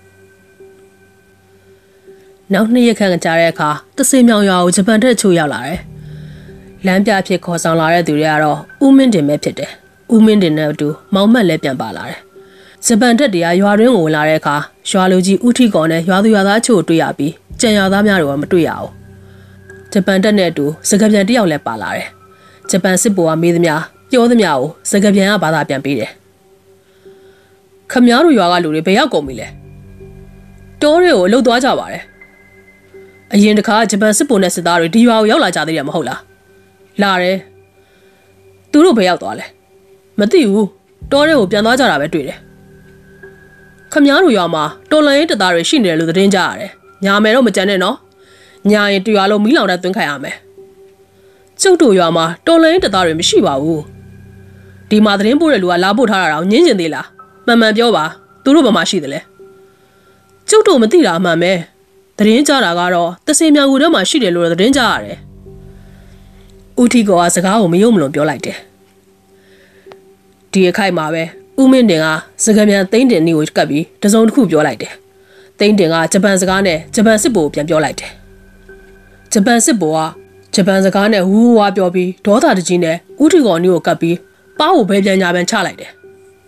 S1: ။နောက်နှစ်ရက်ခန့်ကြာတဲ့အခါတဆေမြောင်ရွာကိုဂျပန်တက်ချိုးရောက်လာတယ်။လမ်းပြဖြစ်ခေါ်ဆောင်လာတဲ့သူတွေကတော့ဦးမင်းတင်ပဲဖြစ်တယ်။ဦးမင်းတင်နဲ့အတူမောင်မက်လည်းပြန်ပါလာတယ်။ဂျပန်တက်တရားရွာတွင်းကိုဝင်လာတဲ့အခါရွာလူကြီးဦးထီကော်နဲ့ရွာသူရွာသားချို့တွေ့ရပြီးကြံရွာသားများတွေကမတွေ့ရဘူး။ဂျပန်တက်နဲ့အတူစကားပြန်တယောက်လည်းပါလာတယ်။ဂျပန်စစ်ဗိုလ်ကမေးသမျှပြောသမျှကိုစကားပြန်ကဘာသာပြန်ပေးတယ်။ခမည်းတော်ရွာကလူတွေဘယ်ရောက်ကုန်ပြီလဲ။တောတွေကိုအလုတ်သွားကြပါတယ်။အရင်တခါဂျပန်စစ်ဗိုလ်နဲ့စစ်သားတွေဒီရွာကိုရောက်လာကြသေးတယ်မဟုတ်လား။လာတယ်။သူတို့ဘယ်ရောက်သွားလဲ။မသိဘူး။တောတွေကိုပြန်သွားကြတာပဲတွေ့တယ်။ခမည်းတော်ရွာမှာတော်လန်ရေးတပ်သားတွေရှိနေတယ်လို့သတင်းကြားရတယ်။ညာမယ်တော့မကြမ်းနဲ့နော်။ညာရင်တရားလုံးမီးလောင်တဲ့သွင်းခိုင်ရမယ်။ကျုပ်တို့ရွာမှာတော်လန်ရေးတပ်သားတွေမရှိပါဘူး။ဒီမှာသတင်းပို့တဲ့လူကလာပို့ထားတာတော့ညင်းကျင်သေးလား။မှန်မှန်ပြောပါသူတို့ဘာမှရှိတယ်လဲ။ကျုပ်တို့မသိတာအမှန်ပဲ။သတင်းကြားတာကတော့တဆေမြောင်ကူထဲမှာရှိတယ်လို့သတင်းကြားရတယ်။ဦးထီကောကစကားကိုမယုံမလွန်ပြောလိုက်တယ်။ဒီအခိုက်မှာပဲဦးမင်းတင်ကစကားပြန်သိန်းတင်နီကိုကပ်ပြီးတစုံတစ်ခုပြောလိုက်တယ်။သိန်းတင်ကဂျပန်စကားနဲ့ဂျပန်စစ်ဗိုလ်ပြန်ပြောလိုက်တယ်။ဂျပန်စစ်ဗိုလ်ကဂျပန်စကားနဲ့ဝူးဝါပြောပြီးဒေါသတကြီးနဲ့ဦးထီကောနီကိုကပ်ပြီးပါးကိုဘဲပြန်ညာပြန်ချလိုက်တယ်။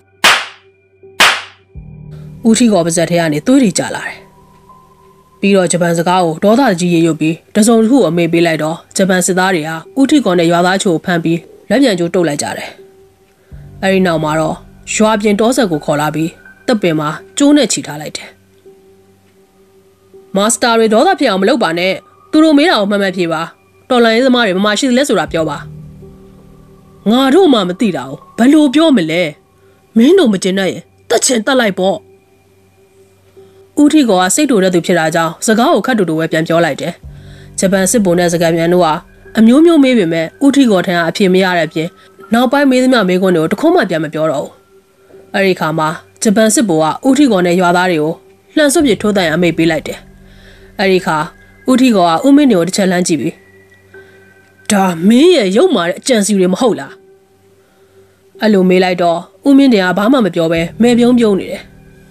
S1: ဦးထီကောပါဇက်ထဲကနေသွေးတွေကျလာတယ်။ပြီးတော့ဂျပန်စကားကိုဒေါသတကြီးရေရုပ်ပြီးတစုံတစ်ခုအမေပေးလိုက်တော့ဂျပန်စစ်သားတွေကဦးထီကောနဲ့ရွာသားချို့ဖမ်းပြီးလက်ပြန်ကျိုးတုတ်လိုက်ကြတယ်။အဲဒီနောက်မှာတော့ရွာပြင်တောဆက်ကိုခေါ်လာပြီးတပ်ပင်မှာကျိုးနဲ့ချီထားလိုက်တယ်။မာစတာတွေဒေါသဖြစ်အောင်မလုပ်ပါနဲ့သူတို့မေးတာကိုမှန်မှန်ဖြေပါတော်လန်ရေးသမားတွေမမရှိသလဲဆိုတာပြောပါငါတို့မှမသိတာကိုဘယ်လိုပြောမလဲမင်းတို့မကျင်နဲ့ရင်တက်ချင်တက်လိုက်ပေါ့ဦးထီကောကစိတ်တူတဲ့သူဖြစ်တာကြောင့်စကားကိုခတ်တူတူပဲပြန်ပြောလိုက်တယ်ဂျပန်စစ်ဗိုလ်နဲ့စကားပြန်တို့ကအမျိုးမျိုးမေးပေမဲ့ဦးထီကောထံကအဖြေမရတဲ့အပြင်နောက်ပိုင်းမေးသမျှမေးခွန်းတွေကိုတခုမှပြန်မပြောတော့ဘူးအဲ့ဒီခါမှာဂျပန်စစ်ဗိုလ်ကဦးထီကောနဲ့ရွာသားတွေကိုလှန်စွပ်ပစ်ထိုးတိုင်အမိတ်ပေးလိုက်တယ်အဲ့ဒီခါဦးထီကောကဦးမင်းတွေကိုတစ်ချက်လှမ်းကြည့်ပြီးဒါမင်းရဲ့ရုပ်မာတဲ့အကြံစီတွေမဟုတ်လားအဲ့လိုမေးလိုက်တော့ဦးမင်းတွေကဘာမှမပြောပဲမဲပြုံးပြုံးနေတယ်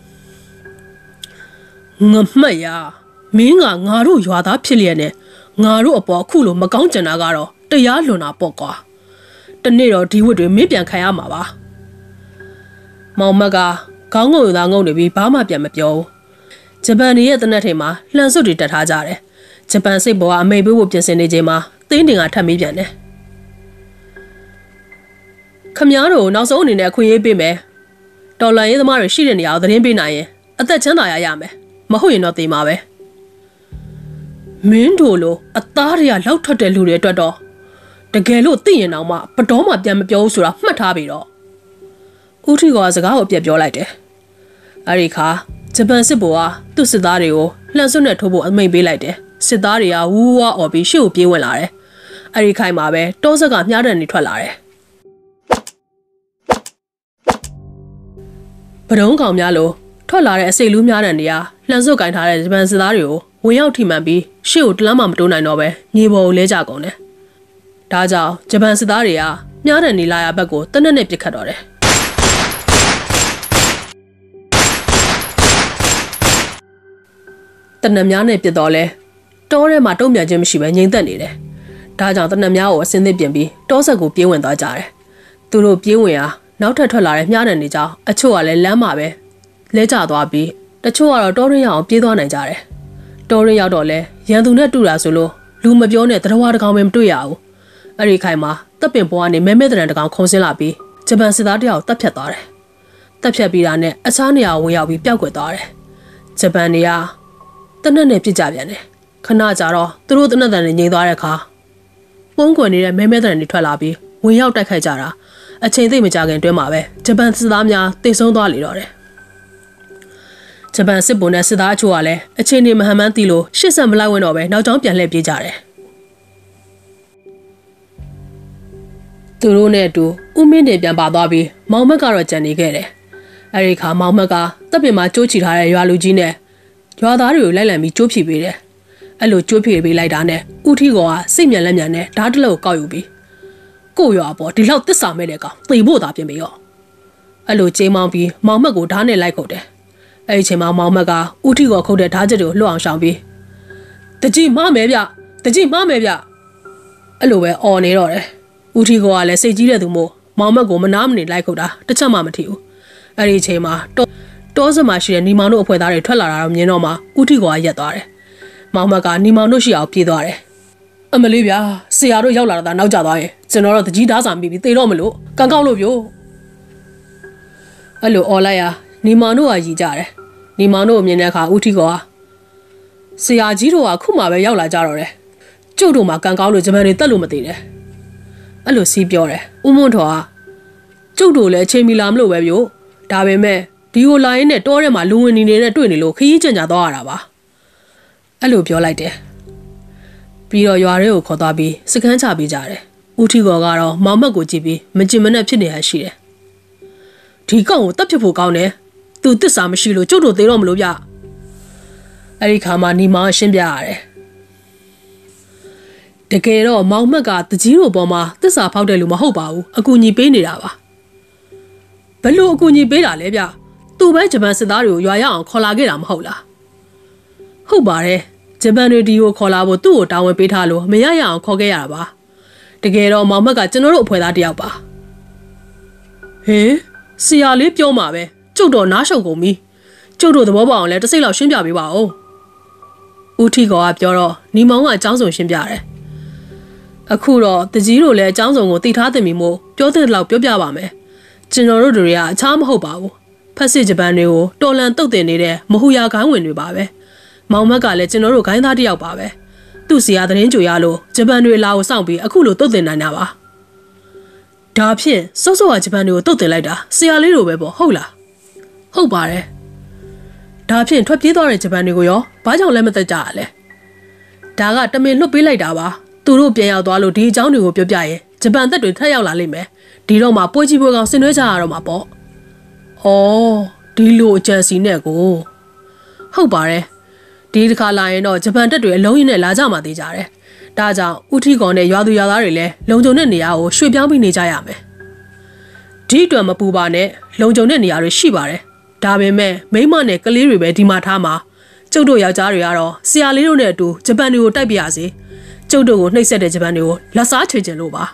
S1: ငါမှတ်ရမင်းကငါတို့ရွာသားဖြစ်လျက်နဲ့ငါတို့အပေါ်အခုလိုမကောင်းကြံတာကတော့တရားလွန်တာပေါ့ကွာတနေ့တော့ဒီဝတ်တွေမင်းပြန်ခံရမှာပါမောင်မက်ကခေါင်းငုံယူသားငုံနေပြီးဘာမှပြန်မပြောဘူးဂျပန်တွေရဲ့တနက်ထင်မှာလှန်စွပ်တွေတက်ထားကြတယ်ဂျပန်စိတ်ဘောကအမိတ်ပေးဖို့ပြင်ဆင်နေချိန်မှာသိန်းတင်ကထပ်မေးပြန်တယ်ခမည်းတော်နောက်ဆုံးအနေနဲ့အခွင့်အရေးပေးမယ်တော်လန်ရေးသမားတွေရှိတဲ့နေရာကိုသတင်းပေးနိုင်ရင်အသက်ချမ်းသာရရမယ်မဟုတ်ရင်တော့သေမှာပဲမင်းတို့လိုအသားတွေကလောက်ထွက်တဲ့လူတွေအတွက်တော့တကယ်လို့သိရင်တော့မှဘတော်မှပြန်မပြောဘူးဆိုတာမှတ်ထားပြီတော့ဦးထီကောကစကားကိုပြက်ပြောလိုက်တယ်အဲ့ဒီခါဂျပန်စစ်ဗိုလ်ကသူ့စစ်သားတွေကိုလှန်စွပ်နဲ့ထိုးဖို့အမိန့်ပေးလိုက်တယ်စစ်သားတွေကဝူးဝါအော်ပြီးရှေ့ကိုပြေးဝင်လာတယ်အဲ့ဒီခိုင်မှာပဲတောဆက်ကမြားတန်နေထွက်လာတယ်ပဒုံးကောင်များလို့ထွက်လာတဲ့အစိတ်လူးများတန်တွေကလှန်စွပ်ကင်ထားတဲ့ဂျပန်စစ်သားတွေကိုဝင်ရောက်ထိမှန်ပြီးရှေ့ကိုတလမ်းမှမတိုးနိုင်တော့ပဲမြေပေါ်ကိုလဲကျကုန်တယ်ဒါကြောင့်ဂျပန်စစ်သားတွေကမြားတန်နေလာရဘက်ကိုတနက်နဲ့ပစ်ခတ်တော့တယ်တနက်များနဲ့ပြစ်တော့လဲတောထဲမှာတုံ့ပြန်ခြင်းမရှိပဲငြိမ်သက်နေတယ်။ဒါကြောင့်တနက်များကိုအစင်းသစ်ပြင်ပြီးတောဆက်ကိုပြေးဝင်သွားကြတယ်။သူတို့ပြေးဝင်ရာနောက်ထပ်ထွက်လာတဲ့မြားတန်တွေကြောင့်အချို့ကလည်းလမ်းမှာပဲလဲကျသွားပြီးတချို့ကတော့တောရင်းရအောင်ပြေးသွားနိုင်ကြတယ်။တောရင်းရောက်တော့လဲရန်သူနဲ့တူတာဆိုလို့လူမပြောနဲ့တရဝါတကောင်ပဲမတွေ့ရဘူး။အဲ့ဒီခိုင်မှာတပ်ပင်ပေါ်ကနေမဲမဲတရံတကောင်ခုံဆင်းလာပြီးဂျပန်စစ်သားတယောက်တပ်ဖြတ်သွားတယ်။တပ်ဖြတ်ပြီးတာနဲ့အခြားနေရာဝင်ရောက်ပြီးပျောက်ကွယ်သွားတယ်။ဂျပန်တွေကတနက်နဲ့ပြစ်ကြပြန်တယ်ခဏကြာတော့သူတို့တနက်တန်နဲ့ငြိမ်သွားတဲ့အခါပုံကွန်နေတဲ့မဲမဲတန်တွေထွက်လာပြီးဝင်ရောက်တိုက်ခိုက်ကြတာအချိန်သိမကြခင်တွင်းမှာပဲဂျပန်စစ်သားများတိတ်ဆုံးသွားလေတော့တယ်ဂျပန်စစ်ဗိုလ်နဲ့စစ်သားအချို့ကလည်းအချိန်နေမဟန်မှန်းသိလို့ရှစ်ဆက်မလိုက်ဝင်တော့ပဲနောက်ကျောင်းပြန်လှည့်ပြေးကြတယ်သူတို့နဲ့အတူဦးမင်းတင်ပြန်ပါသွားပြီးမောင်မက်ကတော့ကြံနေခဲ့တယ်အဲဒီခါမောင်မက်ကတပ်ပင်မှာကျိုးချီထားတဲ့ရွာလူကြီးနဲ့ရွာသားတွေကိုလိုက်လံပြီးကျိုးဖြီပေးတယ်အဲ့လိုကျိုးဖြီပေးလိုက်တာနဲ့ဦးထီကောကစိတ်မြန်လက်မြန်နဲ့ဓာတ်တလက်ကိုကောက်ယူပြီးကိုရွာပေါ်ဒီလောက်တစ္ဆာမဲ့တဲ့ကောင်သေဖို့သာပြင်ပြီးရောအဲ့လိုချိန်မောင်းပြီးမောင်မက်ကိုဓာတ်နဲ့လိုက်ခုတ်တယ်အဲ့ဒီချိန်မှာမောင်မက်ကဦးထီကောခုတ်တဲ့ဓာတ်ချက်တွေကိုလွှတ်အောင်ရှောင်ပြီးတကြီးမမဲဗျတကြီးမမဲဗျအဲ့လိုပဲអော်နေတော့တယ်ဦးထီကောကလည်းစိတ်ကြီးတဲ့သူမို့မောင်မက်ကိုမနာမနေလိုက်ခုတ်တာတစ်ချက်မှမထီဘူးအဲ့ဒီချိန်မှာတောစမှာရှိတဲ့နီမောင်တို့အဖွဲ့သားတွေထွက်လာတာတော့မြင်တော့မှဦးထီကောကရက်သွားတယ်မောင်မက်ကနီမောင်တို့ရှိအောင်ပြေးသွားတယ်အမလေးဗျာဆရာတို့ရောက်လာတာနောက်ကျသွားရင်ကျွန်တော်တို့တကြီးဓာတ်စာမိပြီးသေတော့မလို့ကန်ကောက်လို့ပြို့အဲ့လိုអော်လိုက်ရနီမောင်တို့ကရည်ကြတယ်နီမောင်တို့မြင်တဲ့အခါဦးထီကောကဆရာကြီးတို့ကခုမှပဲရောက်လာကြတော့တယ်ကျုပ်တို့မှကန်ကောက်လို့ဂျပန်တွေတက်လို့မသေးတယ်အဲ့လိုစီးပြောတယ်ဦးမွန်းထော်ကကျုပ်တို့လည်းအချိန်မီလာမလို့ပဲပြို့ဒါပေမဲ့ဒီကိုလာရင်နဲ့တောထဲမှာလူဝင်နေနေတဲ့တွေ့နေလို့ခရီးကျင်ကြသွားရတာပါအဲ့လိုပြောလိုက်တယ်ပြီးတော့ရွာတွေကိုခေါ်သွားပြီးစကန်းချပေးကြတယ်ဦးထီကောကတော့မောင်မက်ကိုကြည့်ပြီးမကြင်မနဲ့ဖြစ်နေရရှိတယ်ဒီကောင်ကိုတပ်ဖြစ်ဖို့ကောင်းတယ်သူတစ္ဆာမရှိလို့ကျုပ်တို့သေးတော့မလို့ဗျအဲ့ဒီခါမှနီမောင်ရှင်းပြရတယ်တကယ်တော့မောင်မက်ကတကြီးတို့ပေါ်မှာတစ္ဆာဖောက်တယ်လို့မဟုတ်ပါဘူးအကူအညီပေးနေတာပါဘလို့အကူအညီပေးတာလဲဗျသူပဲဂျပန်စစ်သားတွေကိုရွာရအောင်ခေါ်လာခဲ့တာမဟုတ်လားဟုတ်ပါတယ်ဂျပန်တွေဒီကိုခေါ်လာဖို့သူ့ကိုတာဝန်ပေးထားလို့မရရအောင်ခေါ်ခဲ့ရတာပါတကယ်တော့မောင်မက်ကကျွန်တော်တို့အဖွဲ့သားတယောက်ပါဟင်ဆရာလေးပြောမှာပဲကျုပ်တော့နားရှုပ်ကုန်ပြီကျုပ်တို့သဘောပေါက်အောင်လဲတစ်စိတ်လောက်ရှင်းပြပေးပါဦးဦးထီကောကပြောတော့နီမောင်ကအကြောင်းစုံရှင်းပြတယ်အခုတော့တကြီးတို့လည်းအကြောင်းစုံကိုသိထားသိပြီမို့ပြောတဲ့လောက်ပြောပြပါမယ်ကျွန်တော်တို့တွေကအခြားမဟုတ်ပါဘူးဖက်စစ်ဂျပန်တွေကိုတော်လန်တုတ်တင်နေတဲ့မဟူယာခိုင်းဝင်တွေပါပဲမောင်မက်ကလည်းကျွန်တော်တို့ခိုင်းသားတယောက်ပါပဲသူ့စီယာသတင်းကြိုရလို့ဂျပန်တွေလာကိုစောင့်ပြီးအခုလိုတုတ်တင်နိုင်တာပါဒါဖြင့်စောစောကဂျပန်တွေကိုတုတ်တင်လိုက်တာဆရာလေးတို့ပဲပေါ့ဟုတ်လားဟုတ်ပါတယ်ဒါဖြင့်ထွက်ပြေးသွားတဲ့ဂျပန်တွေကိုရောဘာကြောင့်လဲမသက်ကြရလဲဒါကတမင်လွတ်ပေးလိုက်တာပါသူတို့ပြန်ရောက်သွားလို့ဒီအကြောင်းတွေကိုပြောပြရင်ဂျပန်သက်တွေထပ်ရောက်လာလိမ့်မယ်ဒီတော့မှပွဲကြီးပွဲကောင်ဆင်နွှဲကြရတော့မှာပေါ့ဩဒီလိုအကြံစီနဲ့ကိုဟုတ်ပါတယ်ဒီတစ်ခါလာရင်တော့ဂျပန်တပ်တွေအလုံးရင်းနဲ့လာကြမှာသေးကြတယ်ဒါကြောင့်ဦးထီကောနဲ့ရွာသူရွာသားတွေလည်းလုံခြုံတဲ့နေရာကိုရွှေ့ပြောင်းပြီးနေကြရမယ်ဒီအတွက်မပူပါနဲ့လုံခြုံတဲ့နေရာတွေရှိပါတယ်ဒါပေမဲ့မိမနဲ့ကလေးတွေပဲဒီမှာထားမှာကျုပ်တို့ယောက်ျားတွေကတော့ဆရာလေးတို့နဲ့အတူဂျပန်တွေကိုတိုက်ပြရစီကျုပ်တို့ကိုနှိပ်စက်တဲ့ဂျပန်တွေကိုလက်စားချေချင်လို့ပါ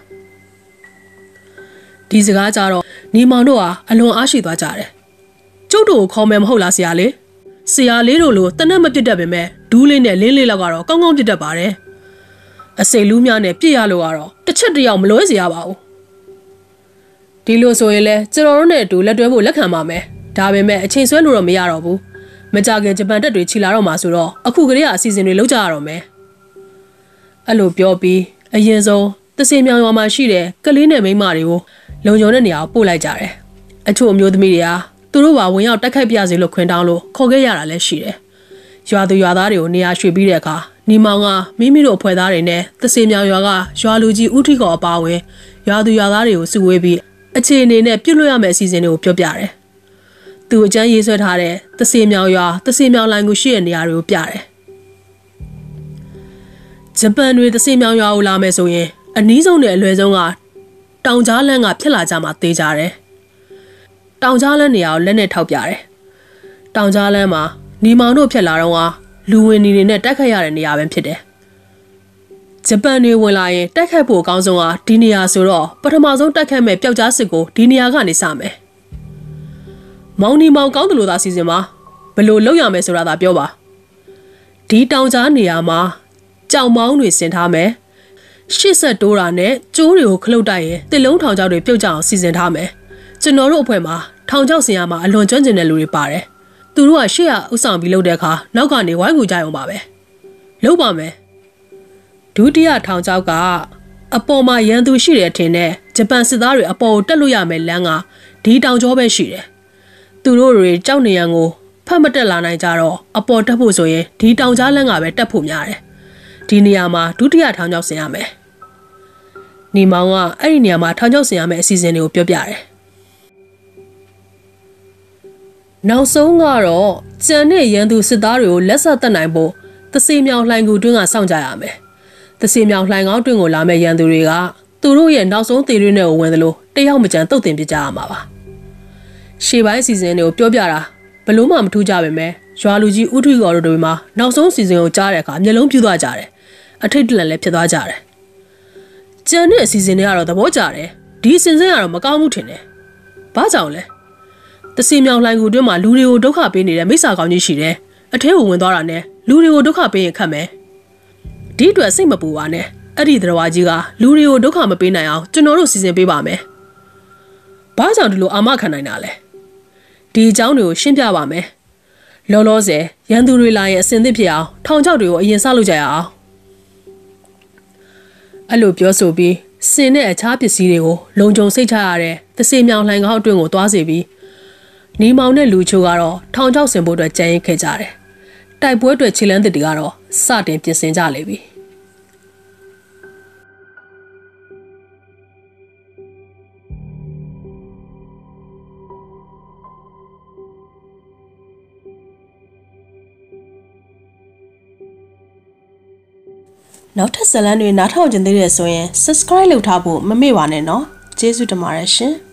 S1: ဒီစကားကြတော့နီမောင်တို့ဟာအလွန်အားရှိသွားကြတယ်ကျုပ်တို့ကိုခေါ်မယ်မဟုတ်လားဆရာလေးဆရာလေးတို့လိုတနက်မပြစ်တတ်ပေမဲ့ဒူးလေးနဲ့လင်းလေးလောက်ကတော့ကောင်းကောင်းပြစ်တတ်ပါတယ်အစိတ်လူးများနဲ့ပြစ်ရလို့ကတော့တစ်ချက်တယောက်မလွဲစေရပါဘူးဒီလိုဆိုရင်လဲကျွန်တော်တို့နဲ့အတူလက်တွဲဖို့လက်ခံပါမယ်ဒါပေမဲ့အချိန်ဆွဲလို့တော့မရတော့ဘူးမကြခင်ဂျပန်တပ်တွေခြိလာတော့မှာဆိုတော့အခုကလေးကအစီအစဉ်တွေလုပ်ကြရတော့မယ်အဲ့လိုပြောပြီးအရင်ဆုံးတစေမြောင်ရွာမှာရှိတဲ့ကလေးနဲ့မိန်းမတွေကိုလုံခြုံတဲ့နေရာကိုပို့လိုက်ကြတယ်အချို့အမျိုးသမီးတွေကသူတို့ပါဝင်ရောက်တိုက်ခိုက်ပြစေလို့ခွင်တောင်းလို့ခေါ်ခဲ့ရတာလည်းရှိတယ်ရွာသူရွာသားတွေကိုနေရာရွှေ့ပြီးတဲ့အခါနီမောင်ကမိမိတို့အဖွဲ့သားတွေနဲ့တစေမြောင်ရွာကရွာလူကြီးဦးထီကောအပါဝင်ရွာသူရွာသားတွေကိုစုဝေးပြီးအခြေအနေနဲ့ပြုတ်လွှတ်ရမယ့်အစီအစဉ်တွေကိုပြောပြတယ်သူအကျန်းရေးဆွဲထားတဲ့တစေမြောင်ရွာတစေမြောင်လိုင်းကိုရှိတဲ့နေရာတွေကိုပြတယ်ဂျပန်တွေတစေမြောင်ရွာကိုလာမယ်ဆိုရင်အနည်းဆုံးနဲ့အလွယ်ဆုံးကတောင်ကြားလန်းကဖြစ်လာကြမှာသေကြတယ်တောင်ကြားလန်းနေရာကိုလက်နဲ့ထောက်ပြတယ်တောင်ကြားလန်းမှာနီမောင်တို့ဖြစ်လာတော့ကလူဝင်နေနေနဲ့တိုက်ခတ်ရတဲ့နေရာပဲဖြစ်တယ်ဂျပန်တွေဝင်လာရင်တိုက်ခတ်ဖို့အကောင်းဆုံးကဒီနေရာဆိုတော့ပထမဆုံးတိုက်ခတ်မဲ့ပျောက်ကြားစစ်ကိုဒီနေရာကနေစမယ်မောင်နီမောင်ကောင်းတယ်လို့သာစီစဉ်ပါဘယ်လိုလုပ်ရမယ်ဆိုတာသာပြောပါဒီတောင်ကြားနေရာမှာကြောင်မောင်းတွေဆင်ထားမယ်ရှစ်ဆက်တိုးတာနဲ့ကျိုးတွေကိုခလုတ်တိုက်ရင်တစ်လုံးထောင်ချောက်တွေပြုတ်ကြအောင်စီစဉ်ထားမယ်ကျွန်တော်တို့အဖွဲ့မှာထောင်ချောက်ဆင်ရမှာအလွန်ကျွမ်းကျင်တဲ့လူတွေပါတယ်သူတို့ကရှေ့ရဥဆောင်ပြီးလုပ်တဲ့အခါနောက်ကနေဝိုင်းကူကြအောင်ပါပဲလုပ်ပါမယ်ဒုတိယထောင်ချောက်ကအပေါ်မှာရန်သူရှိတယ်ထင်တဲ့ဂျပန်စစ်သားတွေအပေါ်ကိုတက်လို့ရမယ်လမ်းကဒီတောင်ကျောပဲရှိတယ်။သူတို့တွေကြောက်နေရန်ကိုဖတ်မတက်လာနိုင်ကြတော့အပေါ်တက်ဖို့ဆိုရင်ဒီတောင်ကြားလမ်းကပဲတက်ဖို့များတယ်။ဒီနေရာမှာဒုတိယထောင်ချောက်ဆင်ရမယ်။နေမောင်ကအဲ့ဒီနေရာမှာထောင်ချောက်ဆင်ရမယ်အစီအစဉ်တွေကိုပြောပြတယ်။နောက်ဆုံးကတော့ကျန်တဲ့ရန်သူစစ်သားတွေကိုလက်ဆက်တက်နိုင်ဖို့သစေမြောင်လှိုင်ကူတွင်းကစောင့်ကြရမယ်။သစေမြောင်လှိုင်ကောင်းတွင်းကိုလာမဲ့ရန်သူတွေကသူတို့ရဲ့နောက်ဆုံးသေရွေးနဲ့ကိုဝင်သလိုတယောက်မကြံတုတ်တင်ပြကြရမှာပါ။ရှေ့ပိုင်းစီစဉ်တွေကိုပြောပြတာဘလို့မှမထူးကြပါပဲ။ရွာလူကြီးဥထွေကော်တို့တွေမှာနောက်ဆုံးစီစဉ်ကိုကြားတဲ့အခါမျက်လုံးပြူသွားကြတယ်။အထိတ်တလန့်လည်းဖြစ်သွားကြတယ်။ကျန်တဲ့အစီအစဉ်တွေကတော့သဘောကျတယ်။ဒီအစဉ်စဉ်ကတော့မကောင်းဘူးထင်တယ်။ဘာကြောင့်လဲ။သစေမြောင်လှိုင်ကူတွင်းမှာလူတွေကိုဒုက္ခပေးနေတဲ့မိစ္ဆာကောင်းကြီးရှိတယ်။အထဲကိုဝင်သွားတာနဲ့လူတွေကိုဒုက္ခပေးရင်ခတ်မယ်။ဒီအတွက်စိတ်မပူပါနဲ့။အဲ့ဒီသရဝါကြီးကလူတွေကိုဒုက္ခမပေးနိုင်အောင်ကျွန်တော်တို့စီစဉ်ပေးပါမယ်။ဘာကြောင့်ဒီလိုအာမခံနိုင်တာလဲ။ဒီအကြောင်းတွေကိုရှင်းပြပါမယ်။လောလောဆယ်ရန်သူတွေလာရင်အစင်သစ်ဖြစ်အောင်ထောင်ချောက်တွေကိုအရင်စလုပ်ကြရအောင်။အဲ့လိုပြောဆိုပြီးစင်နဲ့အခြားပစ္စည်းတွေကိုလုံခြုံစိတ်ချရတဲ့သစေမြောင်လှိုင်ကောင်းအတွင်းကိုသွားစေပြီးနေမောင်နဲ့လူချိုကတော့ထောင်ချောက်ဆင်ဖို့အတွက်ကြံရင်ခဲ့ကြတယ်။တိုက်ပွဲအတွက်ခြေလန်းသစ်တွေကတော့စတင်ပြင်ဆင်ကြလေပြီ။နောက်ထပ်ဇာတ်လမ်းတွေနားထောင်ကြသေးတယ်ဆိုရင် subscribe လုပ်ထားဖို့မမေ့ပါနဲ့နော်ကျေးဇူးတင်ပါတယ်ရှင်။